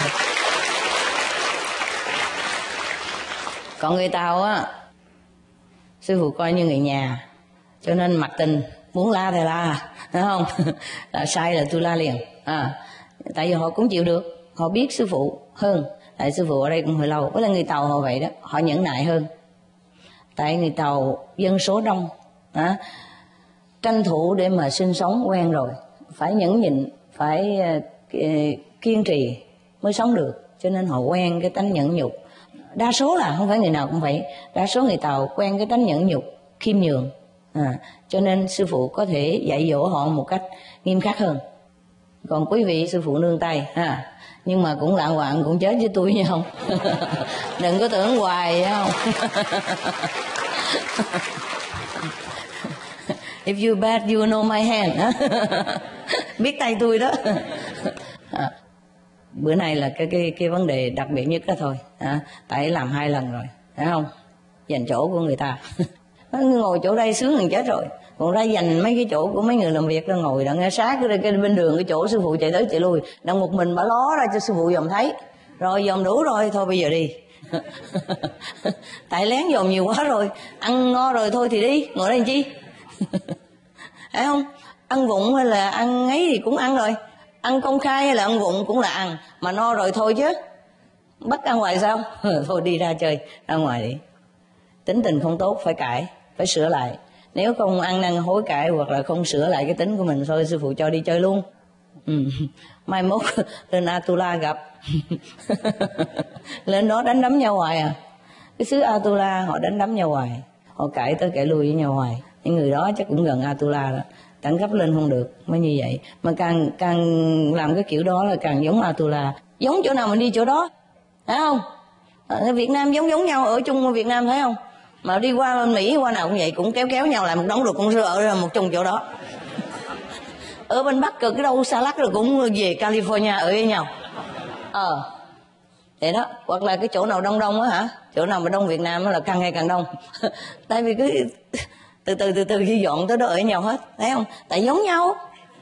Còn người Tàu á, sư phụ coi như người nhà, cho nên mặc tình, muốn la thì la, thấy không? Là sai là tôi la liền. Tại vì họ cũng chịu được, họ biết sư phụ hơn, Tại sư phụ ở đây cũng hơi lâu. Với là người Tàu họ vậy đó, họ nhẫn nại hơn. Tại người Tàu dân số đông, tranh thủ để mà sinh sống quen rồi, phải nhẫn nhịn, phải kiên trì mới sống được, cho nên họ quen cái tánh nhẫn nhục. Đa số là không phải người nào cũng vậy, đa số người Tàu quen cái tánh nhẫn nhục, khiêm nhường, cho nên sư phụ có thể dạy dỗ họ một cách nghiêm khắc hơn. Còn quý vị sư phụ nương tay nhưng mà cũng lạng quạng cũng chết với tôi nha không. Đừng có tưởng hoài nha không. If you bad you know my hand. Biết tay tôi đó. Bữa nay là cái vấn đề đặc biệt nhất đó thôi. Tại làm 2 lần rồi, phải không? Dành chỗ của người ta. Ngồi chỗ đây sướng hơn chết rồi, còn ra dành mấy cái chỗ của mấy người làm việc ra ngồi đặng nghe sát cái bên đường cái chỗ sư phụ chạy tới chạy lui, đặng một mình bà ló ra cho sư phụ dòm thấy, rồi dòm đủ rồi thôi bây giờ đi. Tại lén dòm nhiều quá rồi, ăn no rồi thôi thì đi, ngồi đây làm chi. Phải không? Ăn vụng hay là ăn ấy thì cũng ăn rồi, ăn công khai hay là ăn vụng cũng là ăn, mà no rồi thôi chứ bắt ăn ngoài sao. Thôi đi ra chơi, ra ngoài đi. Tính tình không tốt phải cải, phải sửa lại. Nếu không ăn năn hối cải hoặc là không sửa lại cái tính của mình, thôi sư phụ cho đi chơi luôn. Mai mốt lên Atula gặp. Lên đó đánh đấm nhau hoài à. Cái xứ Atula họ đánh đấm nhau hoài, họ cãi tới cãi lui với nhau hoài. Những người đó chắc cũng gần Atula đó, đẳng cấp lên không được mới như vậy. Mà càng làm cái kiểu đó là càng giống Atula. Giống chỗ nào mình đi chỗ đó, phải không? Ở Việt Nam giống nhau, ở chung ở Việt Nam thấy không? Mà đi qua Mỹ qua nào cũng vậy, cũng kéo nhau lại một đống rồi cũng ở một chung chỗ đó. Ở bên Bắc cực cái đâu xa lắc rồi cũng về California ở với nhau. Vậy đó. Hoặc là cái chỗ nào đông á hả, chỗ nào mà đông Việt Nam là càng ngày càng đông. Tại vì cứ từ từ khi dọn tới đó ở với nhau hết, thấy không? Tại giống nhau.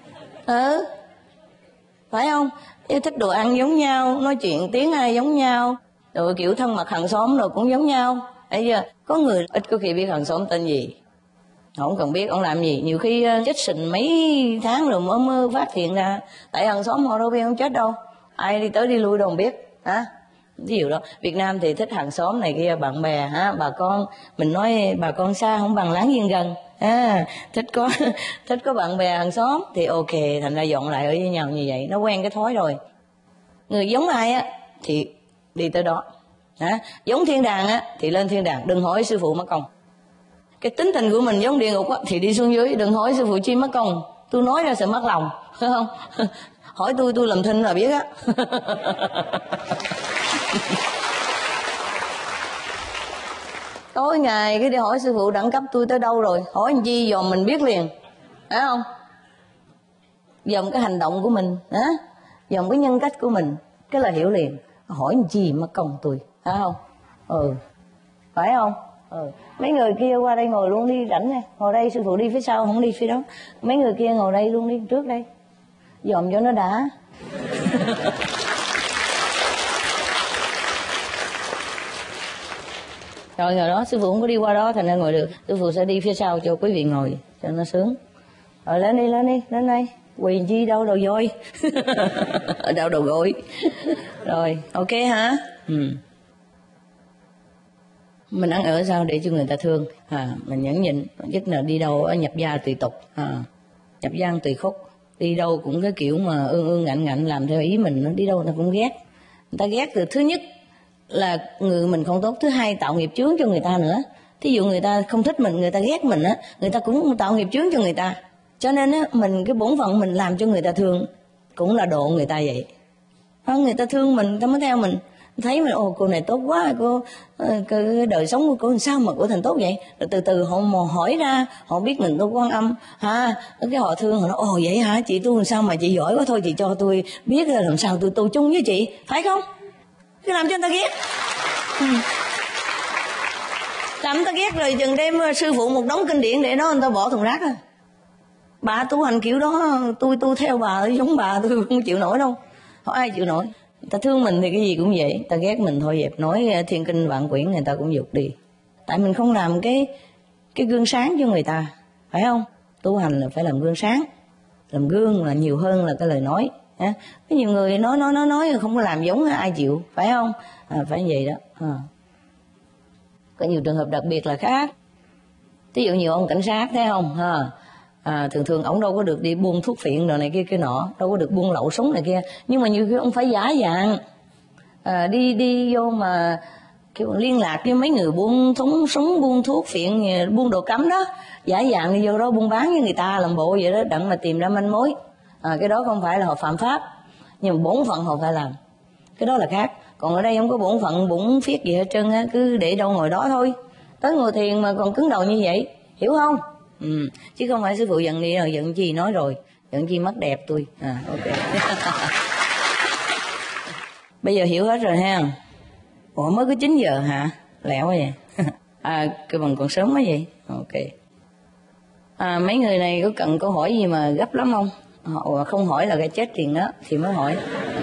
Phải không? Yêu thích đồ ăn giống nhau, nói chuyện tiếng Ai giống nhau, rồi kiểu thân mật hàng xóm rồi cũng giống nhau. Bây giờ có người ít có khi biết hàng xóm tên gì, không cần biết ông làm gì, nhiều khi chết sình mấy tháng rồi mới phát hiện ra. Tại hàng xóm họ đâu biết ông chết đâu, ai đi tới đi lui đâu không biết ví dụ đó. Việt Nam thì thích hàng xóm này kia, bạn bè bà con, mình nói bà con xa không bằng láng giềng gần, thích có bạn bè hàng xóm thì ok, thành ra dọn lại ở với nhau như vậy, nó quen cái thói rồi. Người giống ai thì đi tới đó, giống thiên đàng thì lên thiên đàng, đừng hỏi sư phụ mất công. Cái tính tình của mình giống địa ngục thì đi xuống dưới, đừng hỏi sư phụ chi mất công. Tôi nói ra sợ mất lòng, phải không? Hỏi tôi làm thinh là biết á. Tối ngày cái đi hỏi sư phụ đẳng cấp tôi tới đâu rồi, hỏi làm chi dòm mình biết liền, phải không? Dòm cái hành động của mình, dòm cái nhân cách của mình, cái là hiểu liền. Hỏi làm chi mất công tôi, phải không? Phải không? Mấy người kia qua đây ngồi luôn đi, rảnh nè, ngồi đây sư phụ đi phía sau, không đi phía đó. Mấy người kia ngồi đây luôn đi, trước đây, dòm cho nó đã. Rồi đó sư phụ không có đi qua đó thành ra ngồi được, sư phụ sẽ đi phía sau cho quý vị ngồi cho nó sướng. Rồi lên đi lên đây, quỳ chi đâu đầu voi. Ở đâu đầu gối. Rồi ok hả? Mình ăn ở sao để cho người ta thương, mình nhẫn nhịn, nhất là đi đâu nhập gia tùy tục, nhập gian tùy khúc, đi đâu cũng cái kiểu mà ương ngạnh làm theo ý mình, đi đâu người ta cũng ghét. Người ta ghét từ thứ nhất là người mình không tốt, thứ hai tạo nghiệp chướng cho người ta nữa. Thí dụ người ta không thích mình, người ta ghét mình người ta cũng tạo nghiệp chướng cho người ta. Cho nên mình cái bổn phận mình làm cho người ta thương cũng là độ người ta vậy. Người ta thương mình, người ta mới theo mình. Thấy mình cô này tốt quá, cái đời sống của cô làm sao mà cô thành tốt vậy. Rồi từ từ họ hỏi ra, họ biết mình tôi Quan Âm cái họ thương, họ nói vậy hả chị, tôi làm sao mà chị giỏi quá, thôi chị cho tôi biết làm sao tôi tu chung với chị, phải không? Cứ làm cho người ta ghét. Làm người ta ghét rồi chừng đem sư phụ một đống kinh điển để đó người ta bỏ thùng rác. Bà tu hành kiểu đó, tôi theo bà, giống bà tôi không chịu nổi đâu. Không ai chịu nổi. Người ta thương mình thì cái gì cũng vậy, người ta ghét mình thôi dẹp, nói thiên kinh vạn quyển người ta cũng dục đi. Tại mình không làm cái gương sáng cho người ta, phải không? Tu hành là phải làm gương sáng, làm gương là nhiều hơn là cái lời nói, Có nhiều người nói không có làm giống ai chịu, phải không? Phải như vậy đó. Có nhiều trường hợp đặc biệt là khác. Ví dụ nhiều ông cảnh sát thấy không? Thường ông đâu có được đi buôn thuốc phiện rồi này kia kia nọ, đâu có được buôn lậu súng này kia, nhưng mà nhiều khi ông phải giả dạng đi vô mà kiểu liên lạc với mấy người buôn súng, buôn thuốc phiện, buôn đồ cấm đó, giả dạng đi vô đó buôn bán với người ta, làm bộ vậy đó, đặng mà tìm ra manh mối. Cái đó không phải là họ phạm pháp, nhưng mà bổn phận họ phải làm, cái đó là khác. Còn ở đây không có bổn phận bổn phiết gì hết trơn á, cứ để đâu ngồi đó thôi. Tới ngồi thiền mà còn cứng đầu như vậy, hiểu không? Chứ không phải sư phụ giận đi rồi, giận chi nói rồi, giận chi mất đẹp tôi. Ok. Bây giờ hiểu hết rồi ha. Ủa mới có 9 giờ hả? Lẹo quá vậy. Cái bằng còn sớm quá vậy. Ok. Mấy người này có cần câu hỏi gì mà gấp lắm không? Họ không hỏi là cái chết tiền đó thì mới hỏi.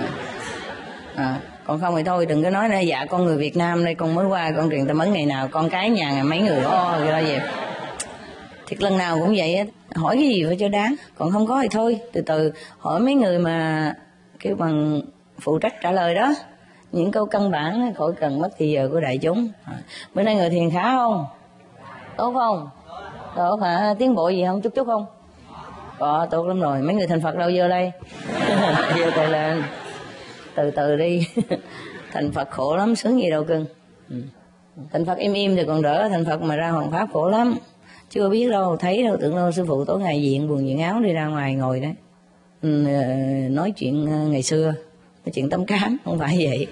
Còn không thì thôi đừng có nói nữa. Dạ con người Việt Nam đây, con mới qua con truyền tâm ấn ngày nào, con cái nhà mấy người ra về. Thiệt lần nào cũng vậy á, hỏi cái gì phải cho đáng. Còn không có thì thôi, từ từ hỏi mấy người mà kêu bằng phụ trách trả lời đó, những câu căn bản khỏi cần mất thì giờ của đại chúng. Bữa nay người thiền khá không? Tốt không? Tốt hả? Tiến bộ gì không? Chút chút không? Có, tốt lắm rồi. Mấy người thành Phật đâu vô đây? Vô tay lên. Từ từ đi. Thành Phật khổ lắm, sướng gì đâu cưng. Thành Phật im thì còn đỡ, thành Phật mà ra hoàng pháp khổ lắm. Chưa biết đâu, thấy đâu, tưởng đâu sư phụ tối ngày diện quần diện áo đi ra ngoài ngồi đấy. Nói chuyện ngày xưa, nói chuyện tâm cám, không phải vậy.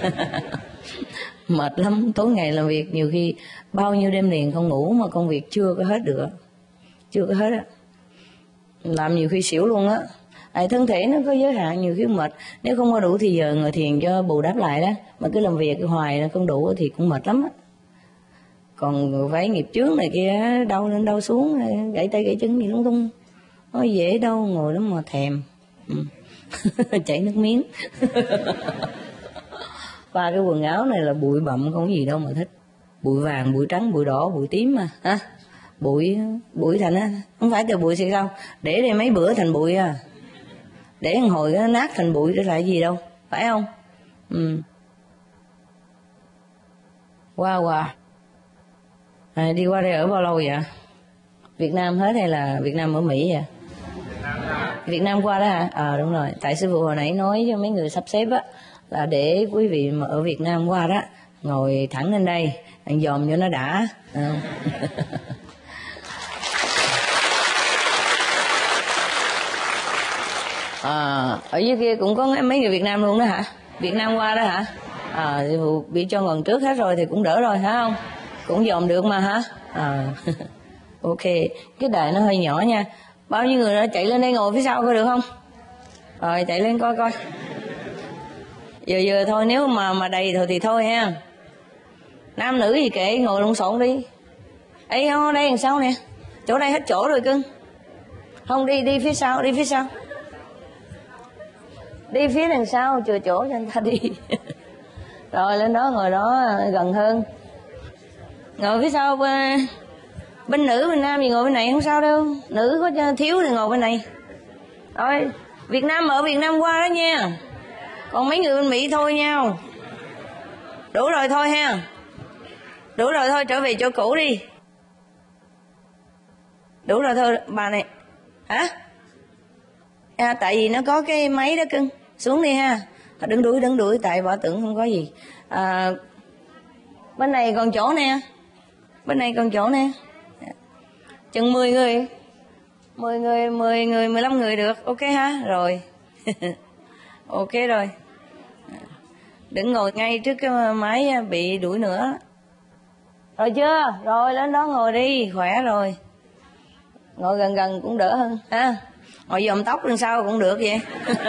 Mệt lắm, tối ngày làm việc nhiều khi bao nhiêu đêm liền không ngủ mà công việc chưa có hết được. Chưa có hết á. Làm nhiều khi xỉu luôn á. Thân thể nó có giới hạn, nhiều khi mệt. Nếu không có đủ thì giờ ngồi thiền cho bù đắp lại đó. Mà cứ làm việc hoài nó không đủ thì cũng mệt lắm á. Còn phải nghiệp chướng này kia, đau lên đau xuống, gãy tay gãy chân gì lung tung. Nó dễ đâu, ngồi đó mà thèm. Chảy nước miếng. Qua cái quần áo này là bụi bặm không có gì đâu mà thích. Bụi vàng, bụi trắng, bụi đỏ, bụi tím mà. Bụi thành á, không phải từ bụi gì đâu. Để đây mấy bữa thành bụi à. Để một hồi nó nát thành bụi để lại gì đâu, phải không? Wow. Đi qua đây ở bao lâu vậy? Việt Nam hết hay là Việt Nam ở Mỹ vậy? Việt Nam qua đó hả? Đúng rồi. Tại sư phụ hồi nãy nói cho mấy người sắp xếp á, là để quý vị mà ở Việt Nam qua đó ngồi thẳng lên đây, ăn dòm cho nó đã. Ở dưới kia cũng có mấy người Việt Nam luôn đó hả? Việt Nam qua đó hả? Sư phụ bị cho ngần trước hết rồi thì cũng đỡ rồi hả không? Cũng dòm được mà hả? Ok, cái đài nó hơi nhỏ nha. Bao nhiêu người đã chạy lên đây ngồi phía sau coi được không? Rồi chạy lên coi. Giờ thôi, nếu mà đầy rồi thì thôi ha. Nam nữ gì kệ, ngồi lộn xộn đi. Ê không, đây đằng sau nè. Chỗ đây hết chỗ rồi cưng. Không, đi phía sau, đi phía sau. Đi phía đằng sau, chừa chỗ cho người ta đi. Rồi lên đó, ngồi đó gần hơn. Ngồi phía sau, bên nữ bên nam gì ngồi bên này không sao đâu. Nữ có thiếu thì ngồi bên này. Rồi Việt Nam ở Việt Nam qua đó nha. Còn mấy người bên Mỹ thôi nha. Đủ rồi thôi ha. Đủ rồi thôi, trở về chỗ cũ đi. Đủ rồi thôi bà này. Hả? Tại vì nó có cái máy đó cưng. Xuống đi ha. Đừng đuổi tại bà tưởng không có gì. Bên này còn chỗ nè. Bên này còn chỗ nè. Chừng 10 người. 10 người, 15 người được. Ok ha? Rồi. Ok rồi. Đừng ngồi ngay trước cái máy bị đuổi nữa. Rồi chưa? Rồi lên đó ngồi đi, khỏe rồi. Ngồi gần cũng đỡ hơn ha. Ngồi dòm tóc đằng sau cũng được vậy.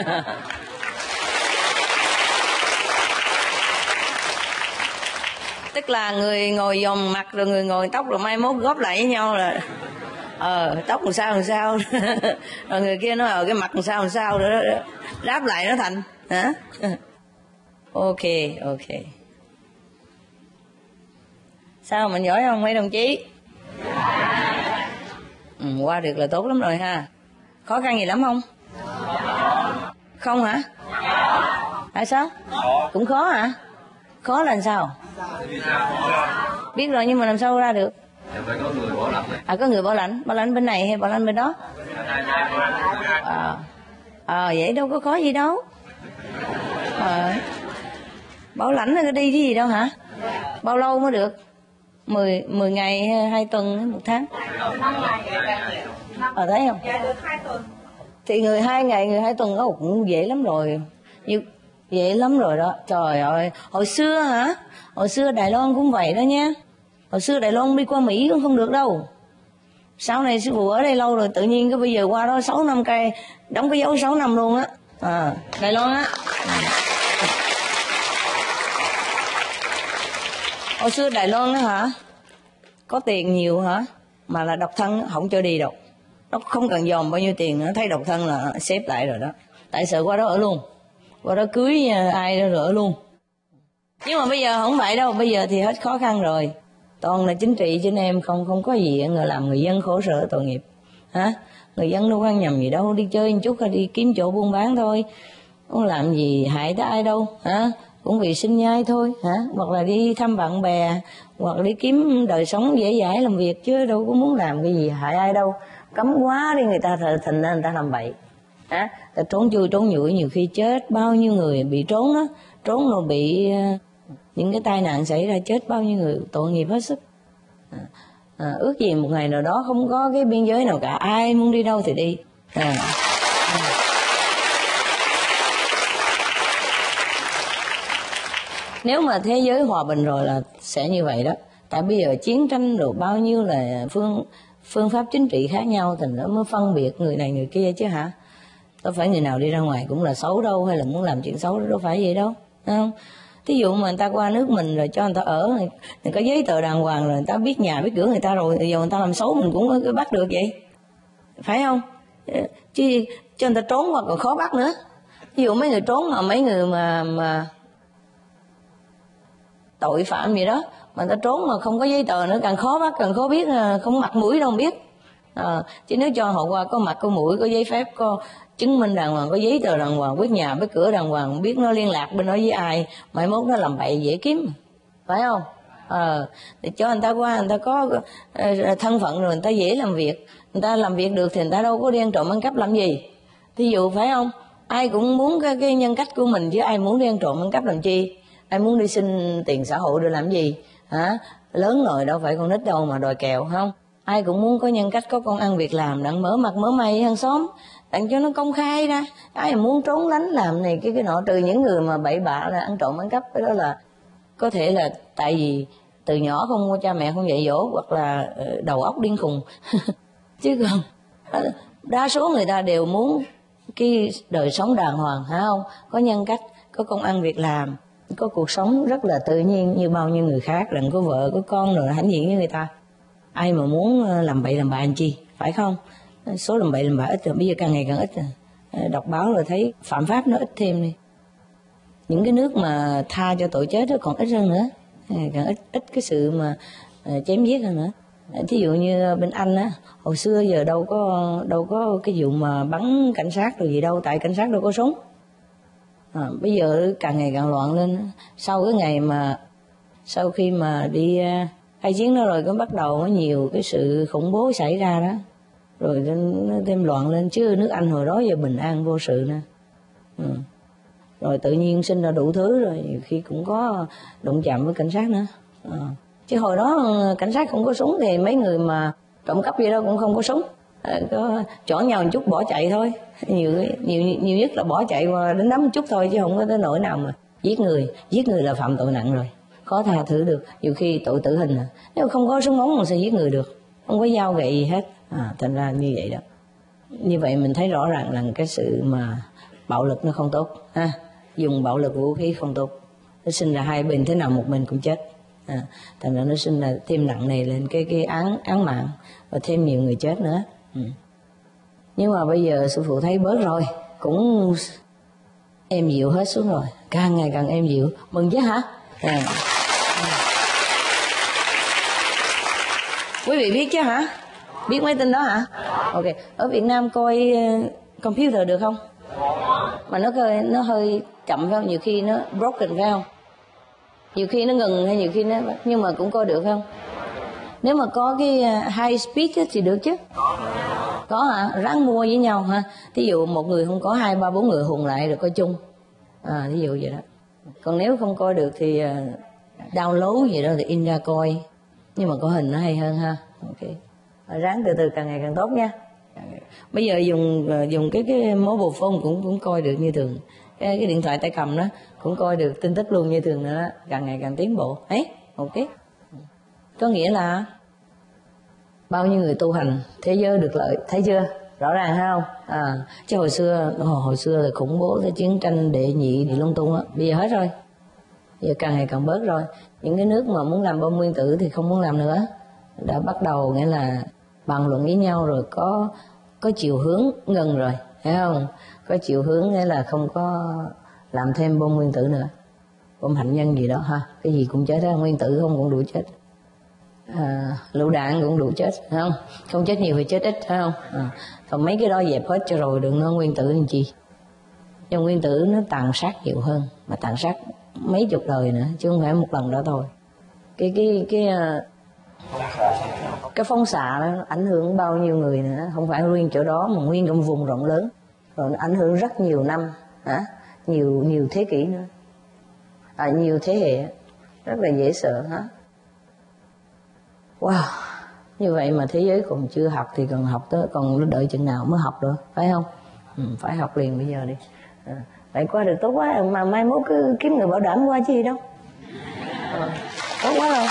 Tức là người ngồi dòm mặt rồi người ngồi tóc rồi mai mốt góp lại với nhau là tóc làm sao rồi người kia nói cái mặt làm sao rồi đó, đáp lại nó thành hả? Ok. Sao mình giỏi không mấy đồng chí? Qua được là tốt lắm rồi ha. Khó khăn gì lắm không? Không hả? Tại sao? Cũng khó hả? Khó là sao? Biết rồi nhưng mà làm sao ra được? Có người bảo lãnh bên này hay bảo lãnh bên đó? Vậy đâu có khó gì đâu. Bảo lãnh là đi cái gì đâu hả? Bao lâu mới được? 10 ngày, 2 tuần, 1 tháng? Thấy không? Thì người 2 ngày, người 2 tuần đó cũng dễ lắm rồi. Dễ lắm rồi đó. Trời ơi, hồi xưa hả? Hồi xưa Đài Loan cũng vậy đó nha. Hồi xưa Đài Loan đi qua Mỹ cũng không được đâu. Sau này sư phụ ở đây lâu rồi, tự nhiên cái bây giờ qua đó 6 năm cây, đóng cái dấu 6 năm luôn á. Đài Loan á. Hồi xưa Đài Loan đó hả? Có tiền nhiều hả? Mà là độc thân không cho đi đâu. Nó không cần dòm bao nhiêu tiền nữa, thấy độc thân là xếp lại rồi đó. Tại sợ qua đó ở luôn. Qua đó cưới ai đó rồi ở luôn. Nhưng mà bây giờ không phải đâu, bây giờ thì hết khó khăn rồi. Toàn là chính trị chứ em, không có gì người làm người dân khổ sở tội nghiệp. Hả? Người dân đâu có ăn nhầm gì đâu, đi chơi một chút hay đi kiếm chỗ buôn bán thôi. Không làm gì hại tới ai đâu, hả? Cũng vì sinh nhai thôi, hả? Hoặc là đi thăm bạn bè, hoặc đi kiếm đời sống dễ dãi làm việc chứ đâu có muốn làm cái gì hại ai đâu. Cấm quá đi người ta thành ra người ta làm bậy. Hả? Ta trốn chui trốn nhủi nhiều khi chết, bao nhiêu người bị trốn đó, trốn rồi bị những cái tai nạn xảy ra chết bao nhiêu người, tội nghiệp hết sức. Ước gì một ngày nào đó không có cái biên giới nào cả, ai muốn đi đâu thì đi. Nếu mà thế giới hòa bình rồi là sẽ như vậy đó. Tại bây giờ chiến tranh rồi bao nhiêu là phương pháp chính trị khác nhau, thành nó mới phân biệt người này người kia chứ hả? Đâu phải người nào đi ra ngoài cũng là xấu đâu, hay là muốn làm chuyện xấu đâu phải vậy đâu, không? Thí dụ mà người ta qua nước mình rồi cho người ta ở, người có giấy tờ đàng hoàng rồi, người ta biết nhà biết cửa người ta rồi, giờ người ta làm xấu mình cũng bắt được vậy, phải không? Chứ cho người ta trốn qua còn khó bắt nữa. Ví dụ mấy người trốn mà mấy người mà tội phạm gì đó mà người ta trốn mà không có giấy tờ nữa càng khó bắt, càng khó biết, không mặt mũi đâu biết. Chứ nếu cho họ qua có mặt có mũi, có giấy phép, có chứng minh đàng hoàng, có giấy tờ đàng hoàng, biết nhà biết cửa đàng hoàng, biết nó liên lạc bên đó với ai, mai mốt nó làm bậy dễ kiếm, phải không? Thì cho người ta qua, người ta có thân phận rồi, người ta dễ làm việc, người ta làm việc được thì người ta đâu có đi ăn trộm ăn cắp làm gì. Thí dụ phải không? Ai cũng muốn cái nhân cách của mình chứ ai muốn đi ăn trộm ăn cắp làm chi, ai muốn đi xin tiền xã hội để làm gì, hả? Lớn rồi đâu phải con nít đâu mà đòi kẹo, không? Ai cũng muốn có nhân cách, có công ăn việc làm, đặng mở mặt mở mày hàng xóm, đặng cho nó công khai ra. Ai mà muốn trốn lánh làm này cái nọ, trừ những người mà bậy bạ là ăn trộm ăn cắp, cái đó là có thể là tại vì từ nhỏ không cha mẹ không dạy dỗ, hoặc là đầu óc điên khùng. Chứ còn đa số người ta đều muốn cái đời sống đàng hoàng, hả không? Có nhân cách, có công ăn việc làm, có cuộc sống rất là tự nhiên như bao nhiêu người khác, đặng có vợ có con rồi hãnh diện với người ta. Ai mà muốn làm bậy làm bạ anh chi, phải không? Số làm bậy làm bạ ít rồi, bây giờ càng ngày càng ít rồi. Đọc báo rồi thấy phạm pháp nó ít thêm đi. Những cái nước mà tha cho tội chết đó còn ít hơn nữa, càng ít cái sự mà chém giết hơn nữa. Thí dụ như bên Anh á, hồi xưa giờ đâu có cái vụ mà bắn cảnh sát rồi gì đâu, tại cảnh sát đâu có súng. Bây giờ càng ngày càng loạn lên. Sau cái ngày mà sau khi mà đi khai chiến đó rồi có bắt đầu có nhiều cái sự khủng bố xảy ra đó, rồi nó thêm loạn lên. Chứ nước Anh hồi đó giờ bình an vô sự nè. Rồi tự nhiên sinh ra đủ thứ, rồi nhiều khi cũng có đụng chạm với cảnh sát nữa. Chứ hồi đó cảnh sát không có súng thì mấy người mà trộm cắp gì đâu cũng không có súng, có chỏ nhau một chút bỏ chạy thôi. Nhiều nhất là bỏ chạy qua đánh đấm một chút thôi, chứ không có tới nỗi nào mà giết người là phạm tội nặng rồi, khó tha thứ được. Nhiều khi tội tử hình nếu không có súng ống mà sao giết người được, không có dao gậy gì hết. Thành ra như vậy đó. Như vậy mình thấy rõ ràng là cái sự mà bạo lực nó không tốt ha. Dùng bạo lực vũ khí không tốt, nó sinh ra hai bên, thế nào một bên cũng chết. Thành ra nó sinh ra thêm nặng nề lên cái án mạng, và thêm nhiều người chết nữa. Nhưng mà bây giờ sư phụ thấy bớt rồi, cũng êm dịu hết xuống rồi, càng ngày càng êm dịu, mừng chứ hả? Quý vị biết chứ hả? Biết mấy tin đó hả? Ok. Ở Việt Nam coi computer được không? Mà nó hơi chậm phải không? Nhiều khi nó broken phải không? Nhiều khi nó ngừng hay nhiều khi nó, nhưng mà cũng coi được phải không? Nếu mà có cái high speed thì được chứ. Có hả? Ráng mua với nhau ha. Thí dụ một người không có 2, 3, 4 người hùng lại rồi coi chung. Thí dụ vậy đó. Còn nếu không coi được thì download gì đó thì in ra coi. Nhưng mà có hình nó hay hơn ha. Ok. Ráng từ từ càng ngày càng tốt nha. Bây giờ dùng cái mobile phone cũng coi được như thường. Cái điện thoại tay cầm đó cũng coi được tin tức luôn như thường nữa đó. Càng ngày càng tiến bộ. Ấy, ok. Có nghĩa là bao nhiêu người tu hành thế giới được lợi, thấy chưa? Rõ ràng hay không? Chứ hồi xưa là khủng bố, cái chiến tranh đệ nhị thì lung tung á, bây giờ hết rồi. Bây giờ càng ngày càng bớt rồi. Những cái nước mà muốn làm bom nguyên tử thì không muốn làm nữa. Đã bắt đầu nghĩa là bàn luận với nhau rồi, có chiều hướng ngừng rồi, thấy không? Có chiều hướng nghĩa là không có làm thêm bom nguyên tử nữa, bom hạt nhân gì đó ha, cái gì cũng chết á, nguyên tử không cũng đủ chết, lựu đạn cũng đủ chết, thấy không? Không chết nhiều thì chết ít, thấy không? Còn mấy cái đó dẹp hết cho rồi, đừng nói nguyên tử làm chi. Nhưng nguyên tử nó tàn sát nhiều hơn, mà tàn sát mấy chục đời nữa chứ không phải một lần đó thôi. Cái phóng xạ đó ảnh hưởng bao nhiêu người nữa, không phải riêng chỗ đó mà nguyên trong vùng rộng lớn, rồi nó ảnh hưởng rất nhiều năm, nhiều thế kỷ nữa, nhiều thế hệ, rất là dễ sợ hả? Wow, như vậy mà thế giới còn chưa học thì còn học tới, còn đợi chừng nào mới học được, phải không? Phải học liền bây giờ đi. Vậy qua được tốt quá, mà mai mốt cứ kiếm người bảo đảm qua chứ gì đâu. Tốt quá rồi.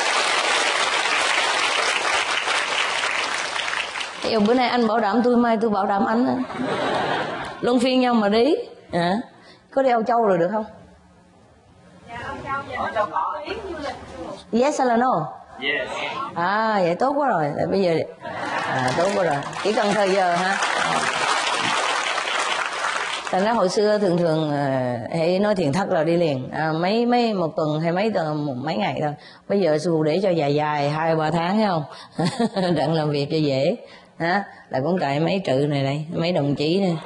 Ví bữa nay anh bảo đảm tôi, mai tôi bảo đảm anh. Luân phiên nhau mà đi. Có đi Âu Châu rồi được không? Dạ, Âu Châu có. Yes hay là no? Yes. Vậy tốt quá rồi. Bây giờ tốt quá rồi. Chỉ cần thời giờ ha. Thành ra hồi xưa thường hãy nói thiền thất là đi liền, mấy một tuần hay mấy ngày thôi. Bây giờ xu để cho dài 2-3 tháng thấy không? Đặng làm việc cho dễ. Là cũng tại mấy trự này đây, mấy đồng chí này.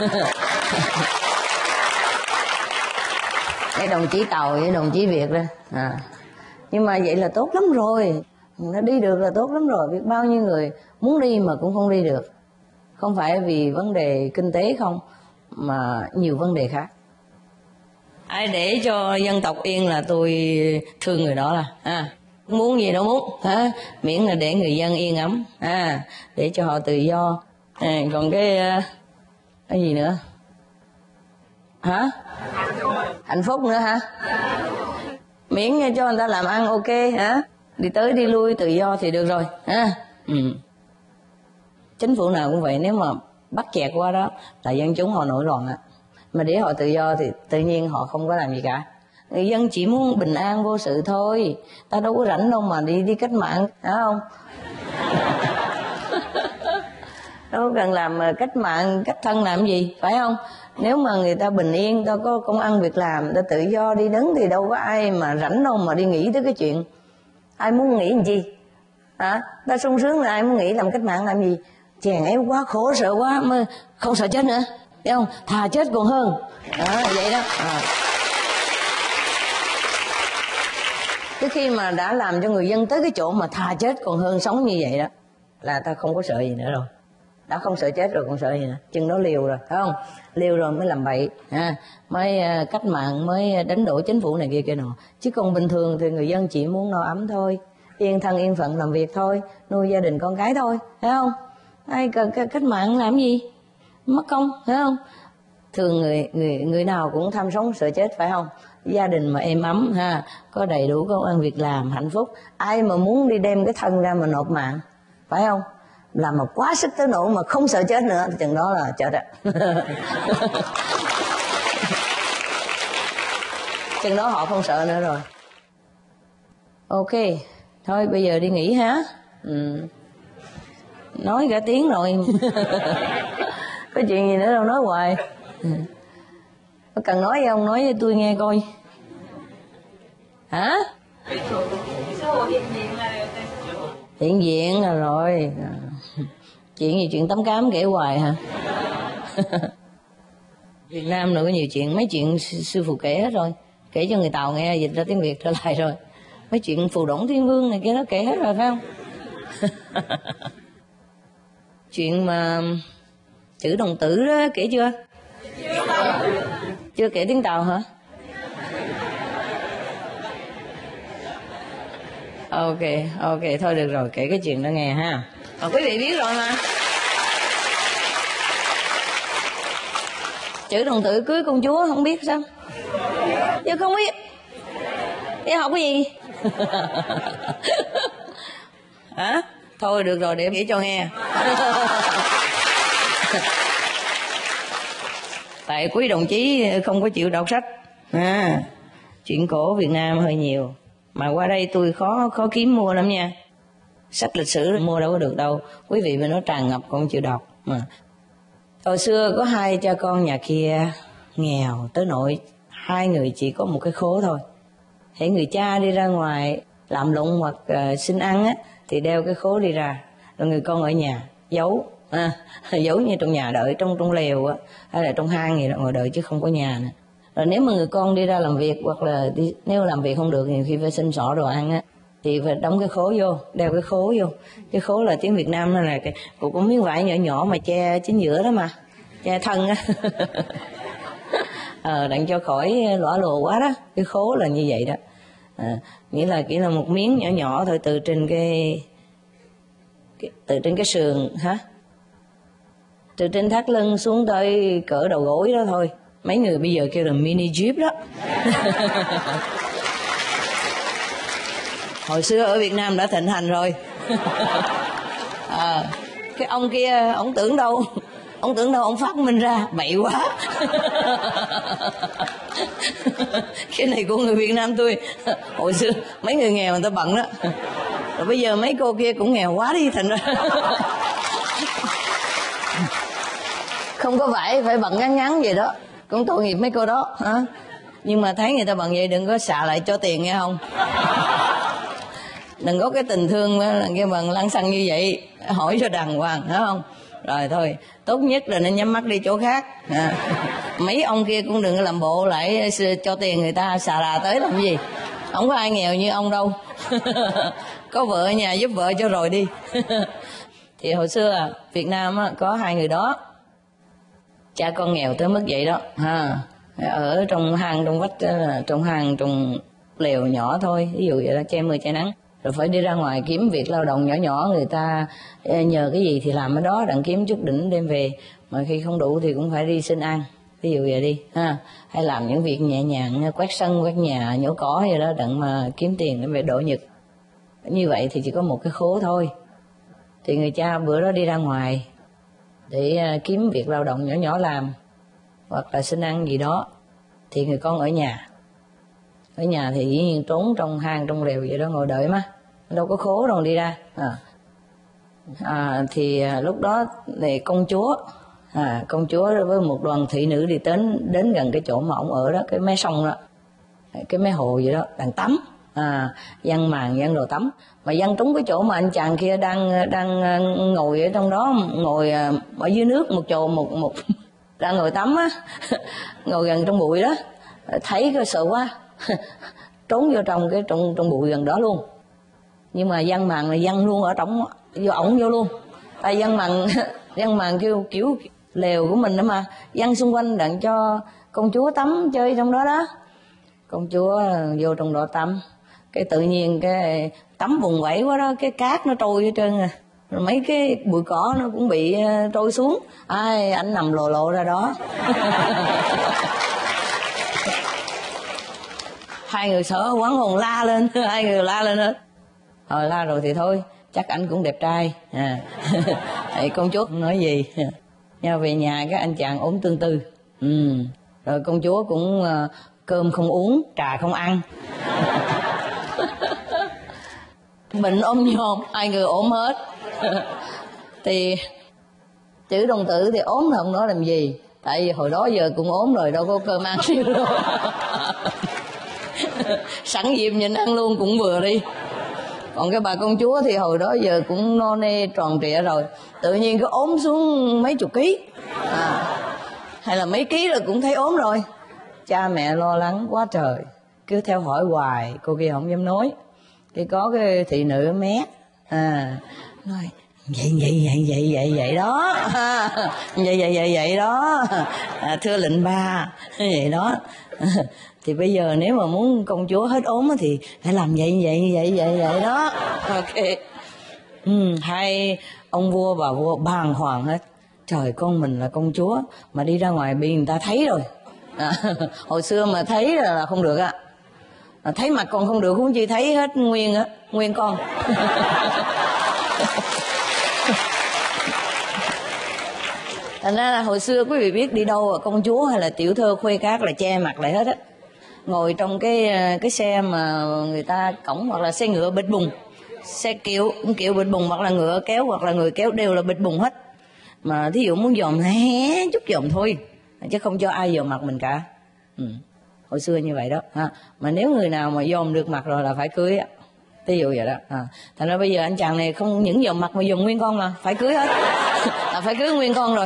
Mấy đồng chí Tàu với đồng chí Việt đó. Nhưng mà vậy là tốt lắm rồi, nó đi được là tốt lắm rồi. Biết bao nhiêu người muốn đi mà cũng không đi được, không phải vì vấn đề kinh tế không, mà nhiều vấn đề khác. Ai để cho dân tộc yên là tôi thương người đó là muốn gì đâu muốn, miễn là để người dân yên ấm, để cho họ tự do. Còn cái gì nữa hạnh phúc nữa hả? Miễn cho người ta làm ăn ok đi tới đi lui tự do thì được rồi Chính phủ nào cũng vậy, nếu mà bắt chẹt qua đó là dân chúng họ nổi loạn mà để họ tự do thì tự nhiên họ không có làm gì cả. Người dân chỉ muốn bình an vô sự thôi, ta đâu có rảnh đâu mà đi cách mạng, phải không? Đâu cần làm cách mạng cách thân làm gì, phải không? Nếu mà người ta bình yên, ta có công ăn việc làm, ta tự do đi đứng thì đâu có ai mà rảnh đâu mà đi nghĩ tới cái chuyện. Ai muốn nghĩ làm gì? Ta sung sướng là ai muốn nghĩ làm cách mạng làm gì? Chèn ép quá, khổ sợ quá mới không sợ chết nữa, thấy không? Thà chết còn hơn. Vậy đó. Cái khi mà đã làm cho người dân tới cái chỗ mà thà chết còn hơn sống như vậy đó, là ta không có sợ gì nữa rồi. Đã không sợ chết rồi còn sợ gì nữa? Chừng đó liều rồi, phải không? Liều rồi mới làm bậy, mới cách mạng, mới đánh đổ chính phủ này kia nọ. Chứ còn bình thường thì người dân chỉ muốn no ấm thôi, yên thân yên phận làm việc thôi, nuôi gia đình con cái thôi, phải không? Ai cần cách mạng làm gì? Mất công, phải không? Thường người nào cũng tham sống sợ chết, phải không? Gia đình mà êm ấm có đầy đủ công ăn việc làm, hạnh phúc. Ai mà muốn đi đem cái thân ra mà nộp mạng, phải không? Làm mà quá sức tới nỗi mà không sợ chết nữa thì chừng đó là chết ạ. Chừng đó họ không sợ nữa rồi. Ok, thôi bây giờ đi nghỉ hả? Nói cả tiếng rồi. Có chuyện gì nữa đâu nói hoài. Có cần nói không? Nói cho tôi nghe coi. Hả? Hiện diện là rồi. Chuyện gì chuyện tắm cám kể hoài hả? Việt Nam nữa có nhiều chuyện, mấy chuyện sư phụ kể hết rồi, kể cho người Tàu nghe, dịch ra tiếng Việt trở lại rồi. Mấy chuyện Phù Đổng Thiên Vương này kia nó kể hết rồi phải không? Chuyện mà chữ đồng tử đó kể chưa? Chưa kể tiếng Tàu hả? Ok, thôi được rồi, kể cái chuyện đó nghe ha. Quý vị biết rồi mà. Chữ đồng tử cưới công chúa không biết sao? Chứ không biết. Đi học cái gì? Hả? Thôi được rồi, để em kể cho nghe. Tại quý đồng chí không có chịu đọc sách. Chuyện cổ Việt Nam hơi nhiều. Mà qua đây tôi khó kiếm mua lắm nha. Sách lịch sử mua đâu có được đâu. Quý vị mà nó tràn ngập không chịu đọc. Hồi xưa có hai cha con nhà kia nghèo tới nỗi hai người chỉ có một cái khố thôi. Hễ người cha đi ra ngoài làm lụng hoặc xin ăn á, thì đeo cái khố đi ra, rồi người con ở nhà giấu, giấu như trong nhà đợi, trong lều á, hay là trong hang gì đó ngồi đợi chứ không có nhà nữa. Rồi nếu mà người con đi ra làm việc hoặc là nếu làm việc không được thì khi phải xin xỏ đồ ăn á, thì phải đóng cái khố vô, đeo cái khố vô. Cái khố là tiếng Việt Nam là cũng có miếng vải nhỏ nhỏ mà che chính giữa đó mà, che thân á. Đặng cho khỏi lõa lồ quá đó. Cái khố là như vậy đó. Nghĩa là một miếng nhỏ nhỏ thôi, từ trên cái sườn hả, từ trên thắt lưng xuống tới cỡ đầu gối đó thôi. Mấy người bây giờ kêu là mini jeep đó. Hồi xưa ở Việt Nam đã thịnh hành rồi. Cái ông kia ông tưởng đâu ông phát minh ra, bậy quá. Cái này của người Việt Nam tôi. Hồi xưa mấy người nghèo người ta bận đó, rồi bây giờ mấy cô kia cũng nghèo quá đi, thành ra không có phải bận ngắn vậy đó, cũng tội nghiệp mấy cô đó hả. Nhưng mà thấy người ta bận vậy đừng có xạ lại cho tiền nghe không. Đừng có cái tình thương cái bằng lăng xăng như vậy, hỏi cho đàng hoàng phải không. Rồi thôi, tốt nhất là nên nhắm mắt đi chỗ khác. Mấy ông kia cũng đừng làm bộ lại cho tiền người ta xà là tới làm gì. Không có ai nghèo như ông đâu. Có vợ ở nhà giúp vợ cho rồi đi. Thì hồi xưa Việt Nam có hai người đó, cha con nghèo tới mức vậy đó ha. Ở trong hang, trong vách, trong hang, trong lều nhỏ thôi, ví dụ vậy đó, che mưa che nắng. Rồi phải đi ra ngoài kiếm việc lao động nhỏ nhỏ, người ta nhờ cái gì thì làm ở đó, đặng kiếm chút đỉnh đem về. Mà khi không đủ thì cũng phải đi xin ăn, ví dụ vậy đi ha. Hay làm những việc nhẹ nhàng, quét sân, quét nhà, nhổ cỏ vậy đó, đặng mà kiếm tiền để về độ nhật. Như vậy thì chỉ có một cái khố thôi. Thì người cha bữa đó đi ra ngoài để kiếm việc lao động nhỏ nhỏ làm, hoặc là xin ăn gì đó. Thì người con ở nhà. Ở nhà thì dĩ nhiên trốn trong hang, trong lều vậy đó, ngồi đợi mà, đâu có khố đâu đi ra. Thì lúc đó thì công chúa với một đoàn thị nữ đi đến gần cái chỗ mà ông ở đó, cái mé sông đó, cái mé hồ vậy đó, đang tắm. Văng màn văng đồ tắm, mà văng trúng cái chỗ mà anh chàng kia đang ngồi ở trong đó, ngồi ở dưới nước một chỗ một đang ngồi tắm á. Ngồi gần trong bụi đó, thấy cái sợ quá. Trốn vô trong bụi gần đó luôn. Nhưng mà văng màn là văng luôn ở trong vô ổng vô luôn. Tại văng màn kiểu lều của mình đó mà, văng xung quanh đặng cho công chúa tắm chơi trong đó đó. Công chúa vô trong đó tắm, cái tự nhiên cái tắm vùng vẫy quá đó, cái cát nó trôi hết trơn. Rồi mấy cái bụi cỏ nó cũng bị trôi xuống. Anh nằm lộ ra đó. Hai người sợ quán hồn la lên. Hai người la lên hết. La rồi thì thôi, chắc anh cũng đẹp trai. Thì công chúa không nói gì. Nhau về nhà cái anh chàng ốm tương tư. Rồi công chúa cũng cơm không uống, trà không ăn. Bệnh ôm nhôm, hai người ốm hết. Thì chữ đồng tử thì ốm là không nói làm gì. Tại vì hồi đó giờ cũng ốm rồi, đâu có cơm ăn đâu. Sẵn dịp nhìn ăn luôn cũng vừa đi. Còn cái bà công chúa thì hồi đó giờ cũng no nê tròn trịa rồi, tự nhiên cứ ốm xuống mấy chục ký. hay là mấy ký là cũng thấy ốm rồi. Cha mẹ lo lắng quá trời, cứ theo hỏi hoài, cô kia không dám nói. Cái có cái thị nữ mé nói vậy đó vậy đó thưa lệnh ba vậy đó. Thì bây giờ nếu mà muốn công chúa hết ốm thì phải làm vậy đó. Ok. Hai ông vua bà vua bàng hoàng hết. Trời, con mình là công chúa mà đi ra ngoài bị người ta thấy rồi. Hồi xưa mà thấy là không được á. Thấy mặt còn không được, huống chi thấy hết nguyên con. Thành ra là hồi xưa quý vị biết đi đâu công chúa hay là tiểu thơ khuê các là che mặt lại hết á. Ngồi trong cái xe mà người ta cõng, hoặc là xe ngựa bịch bùng, xe kiệu bịch bùng, hoặc là ngựa kéo, hoặc là người kéo, đều là bịch bùng hết. Mà thí dụ muốn dòm hé chút dòm thôi, chứ không cho ai dòm mặt mình cả. Hồi xưa như vậy đó ha. Mà nếu người nào mà dòm được mặt rồi là phải cưới á, ví dụ vậy đó. Thành ra bây giờ anh chàng này không những dòm mặt mà dòm nguyên con mà phải cưới hết. Là phải cưới nguyên con rồi.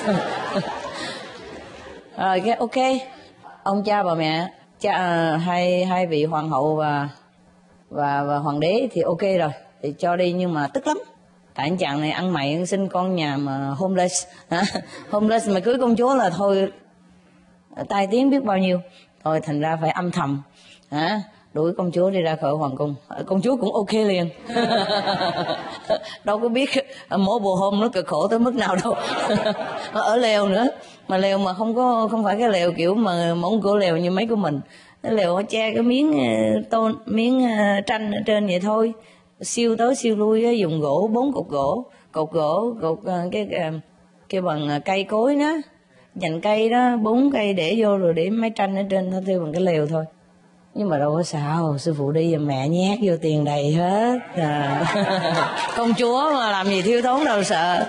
Rồi cái ok, ông cha bà mẹ hai vị hoàng hậu và hoàng đế thì ok rồi, thì cho đi. Nhưng mà tức lắm, tại anh chàng này ăn mày sinh con nhà mà homeless homeless mà cưới công chúa là thôi tai tiếng biết bao nhiêu. Thôi thành ra phải âm thầm đuổi công chúa đi ra khỏi hoàng cung. Công chúa cũng ok liền. Đâu có biết mỗi bồ hôm nó cực khổ tới mức nào đâu. Ở lều nữa, mà lều mà không phải cái lều kiểu mà mỏng cửa lều như mấy của mình. Cái lều họ che cái miếng tranh ở trên vậy thôi, siêu tới siêu lui, dùng gỗ, 4 cột gỗ, cái bằng cây cối đó, nhành cây đó, 4 cây để vô rồi để mấy tranh ở trên thôi, theo bằng cái lều thôi. Nhưng mà đâu có sao, sư phụ đi mẹ nhét vô tiền đầy hết. Công chúa mà làm gì thiếu thốn đâu sợ.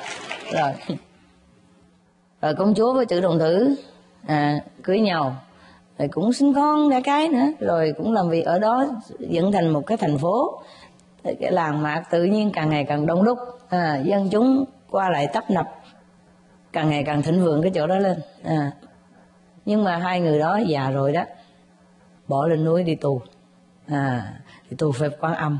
Rồi công chúa với Chữ Đồng Tử cưới nhau, rồi cũng sinh con đẻ cái nữa, rồi cũng làm việc ở đó, dựng thành một cái thành phố. Cái làng mạc tự nhiên càng ngày càng đông đúc, dân chúng qua lại tấp nập, càng ngày càng thịnh vượng cái chỗ đó lên. Nhưng mà hai người đó già rồi đó, bỏ lên núi đi tù, đi tù phép Quan Âm.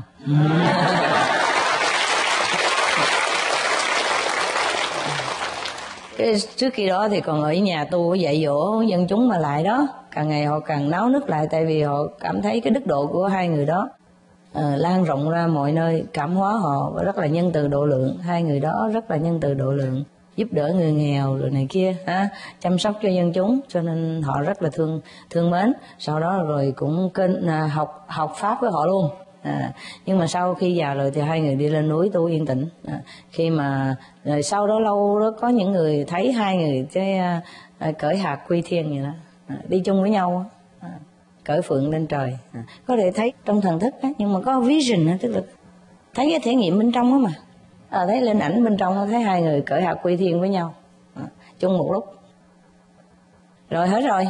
Trước khi đó thì còn ở nhà tu dạy dỗ dân chúng mà lại đó, càng ngày họ càng náo nức lại, tại vì họ cảm thấy cái đức độ của hai người đó lan rộng ra mọi nơi, cảm hóa họ rất là nhân từ độ lượng. Hai người đó rất là nhân từ độ lượng, giúp đỡ người nghèo rồi này kia, chăm sóc cho dân chúng, cho nên họ rất là thương mến. Sau đó rồi cũng học pháp với họ luôn. Nhưng mà sau khi già rồi thì hai người đi lên núi tu yên tĩnh. Khi mà rồi sau đó lâu đó có những người thấy hai người cái cởi hạt quy thiên vậy đó, đi chung với nhau, cởi phượng lên trời. Có thể thấy trong thần thức đó, nhưng mà có vision, tức là thấy cái thể nghiệm bên trong đó mà. Thấy lên ảnh bên trong thấy hai người cởi hạt quy thiên với nhau chung một lúc. Rồi hết rồi.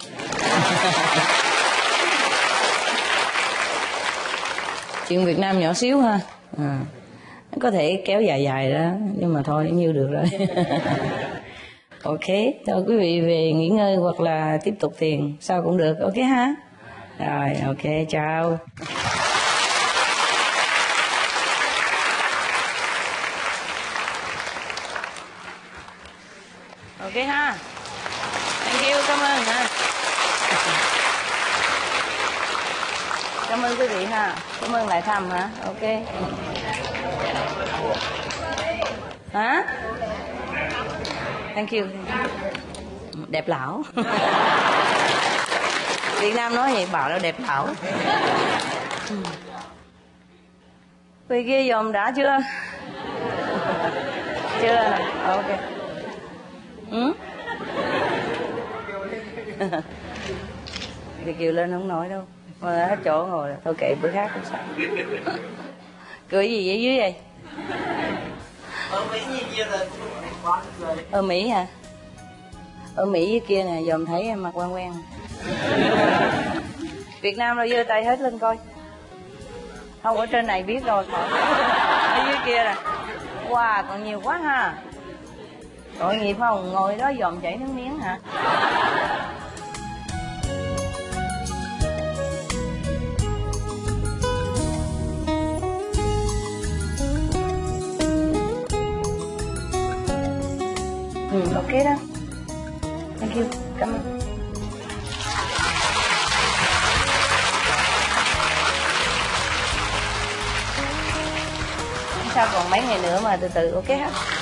Chuyện Việt Nam nhỏ xíu ha, có thể kéo dài đó, nhưng mà thôi nhiêu được rồi. Ok, thôi quý vị về nghỉ ngơi hoặc là tiếp tục thiền sao cũng được, ok ha. Rồi ok, chào. Ok ha. Thank you, cảm ơn ha. Cảm ơn quý vị ha. Cảm ơn lại thăm hả? Ok. Hả? Thank you. Đẹp lão. Việt Nam nói vậy bảo nó đẹp lão. Người kia dòm đã chưa? Chưa nè. Ok. Thì kêu lên không nói đâu, mà hết chỗ ngồi rồi. Thôi kệ, bữa khác không sao. Cười gì vậy dưới vậy? Ở Mỹ hả? Ở Mỹ dưới kia nè, dòm thấy mặt quen quen. Việt Nam rồi giơ tay hết lên coi. Không, ở trên này biết rồi. Ở dưới kia nè. Wow, còn nhiều quá ha. Tội nghiệp không, ngồi đó dòm chảy nước miếng hả? Ok đó. Thank you. Cảm ơn. Sao còn mấy ngày nữa mà từ từ ok hết.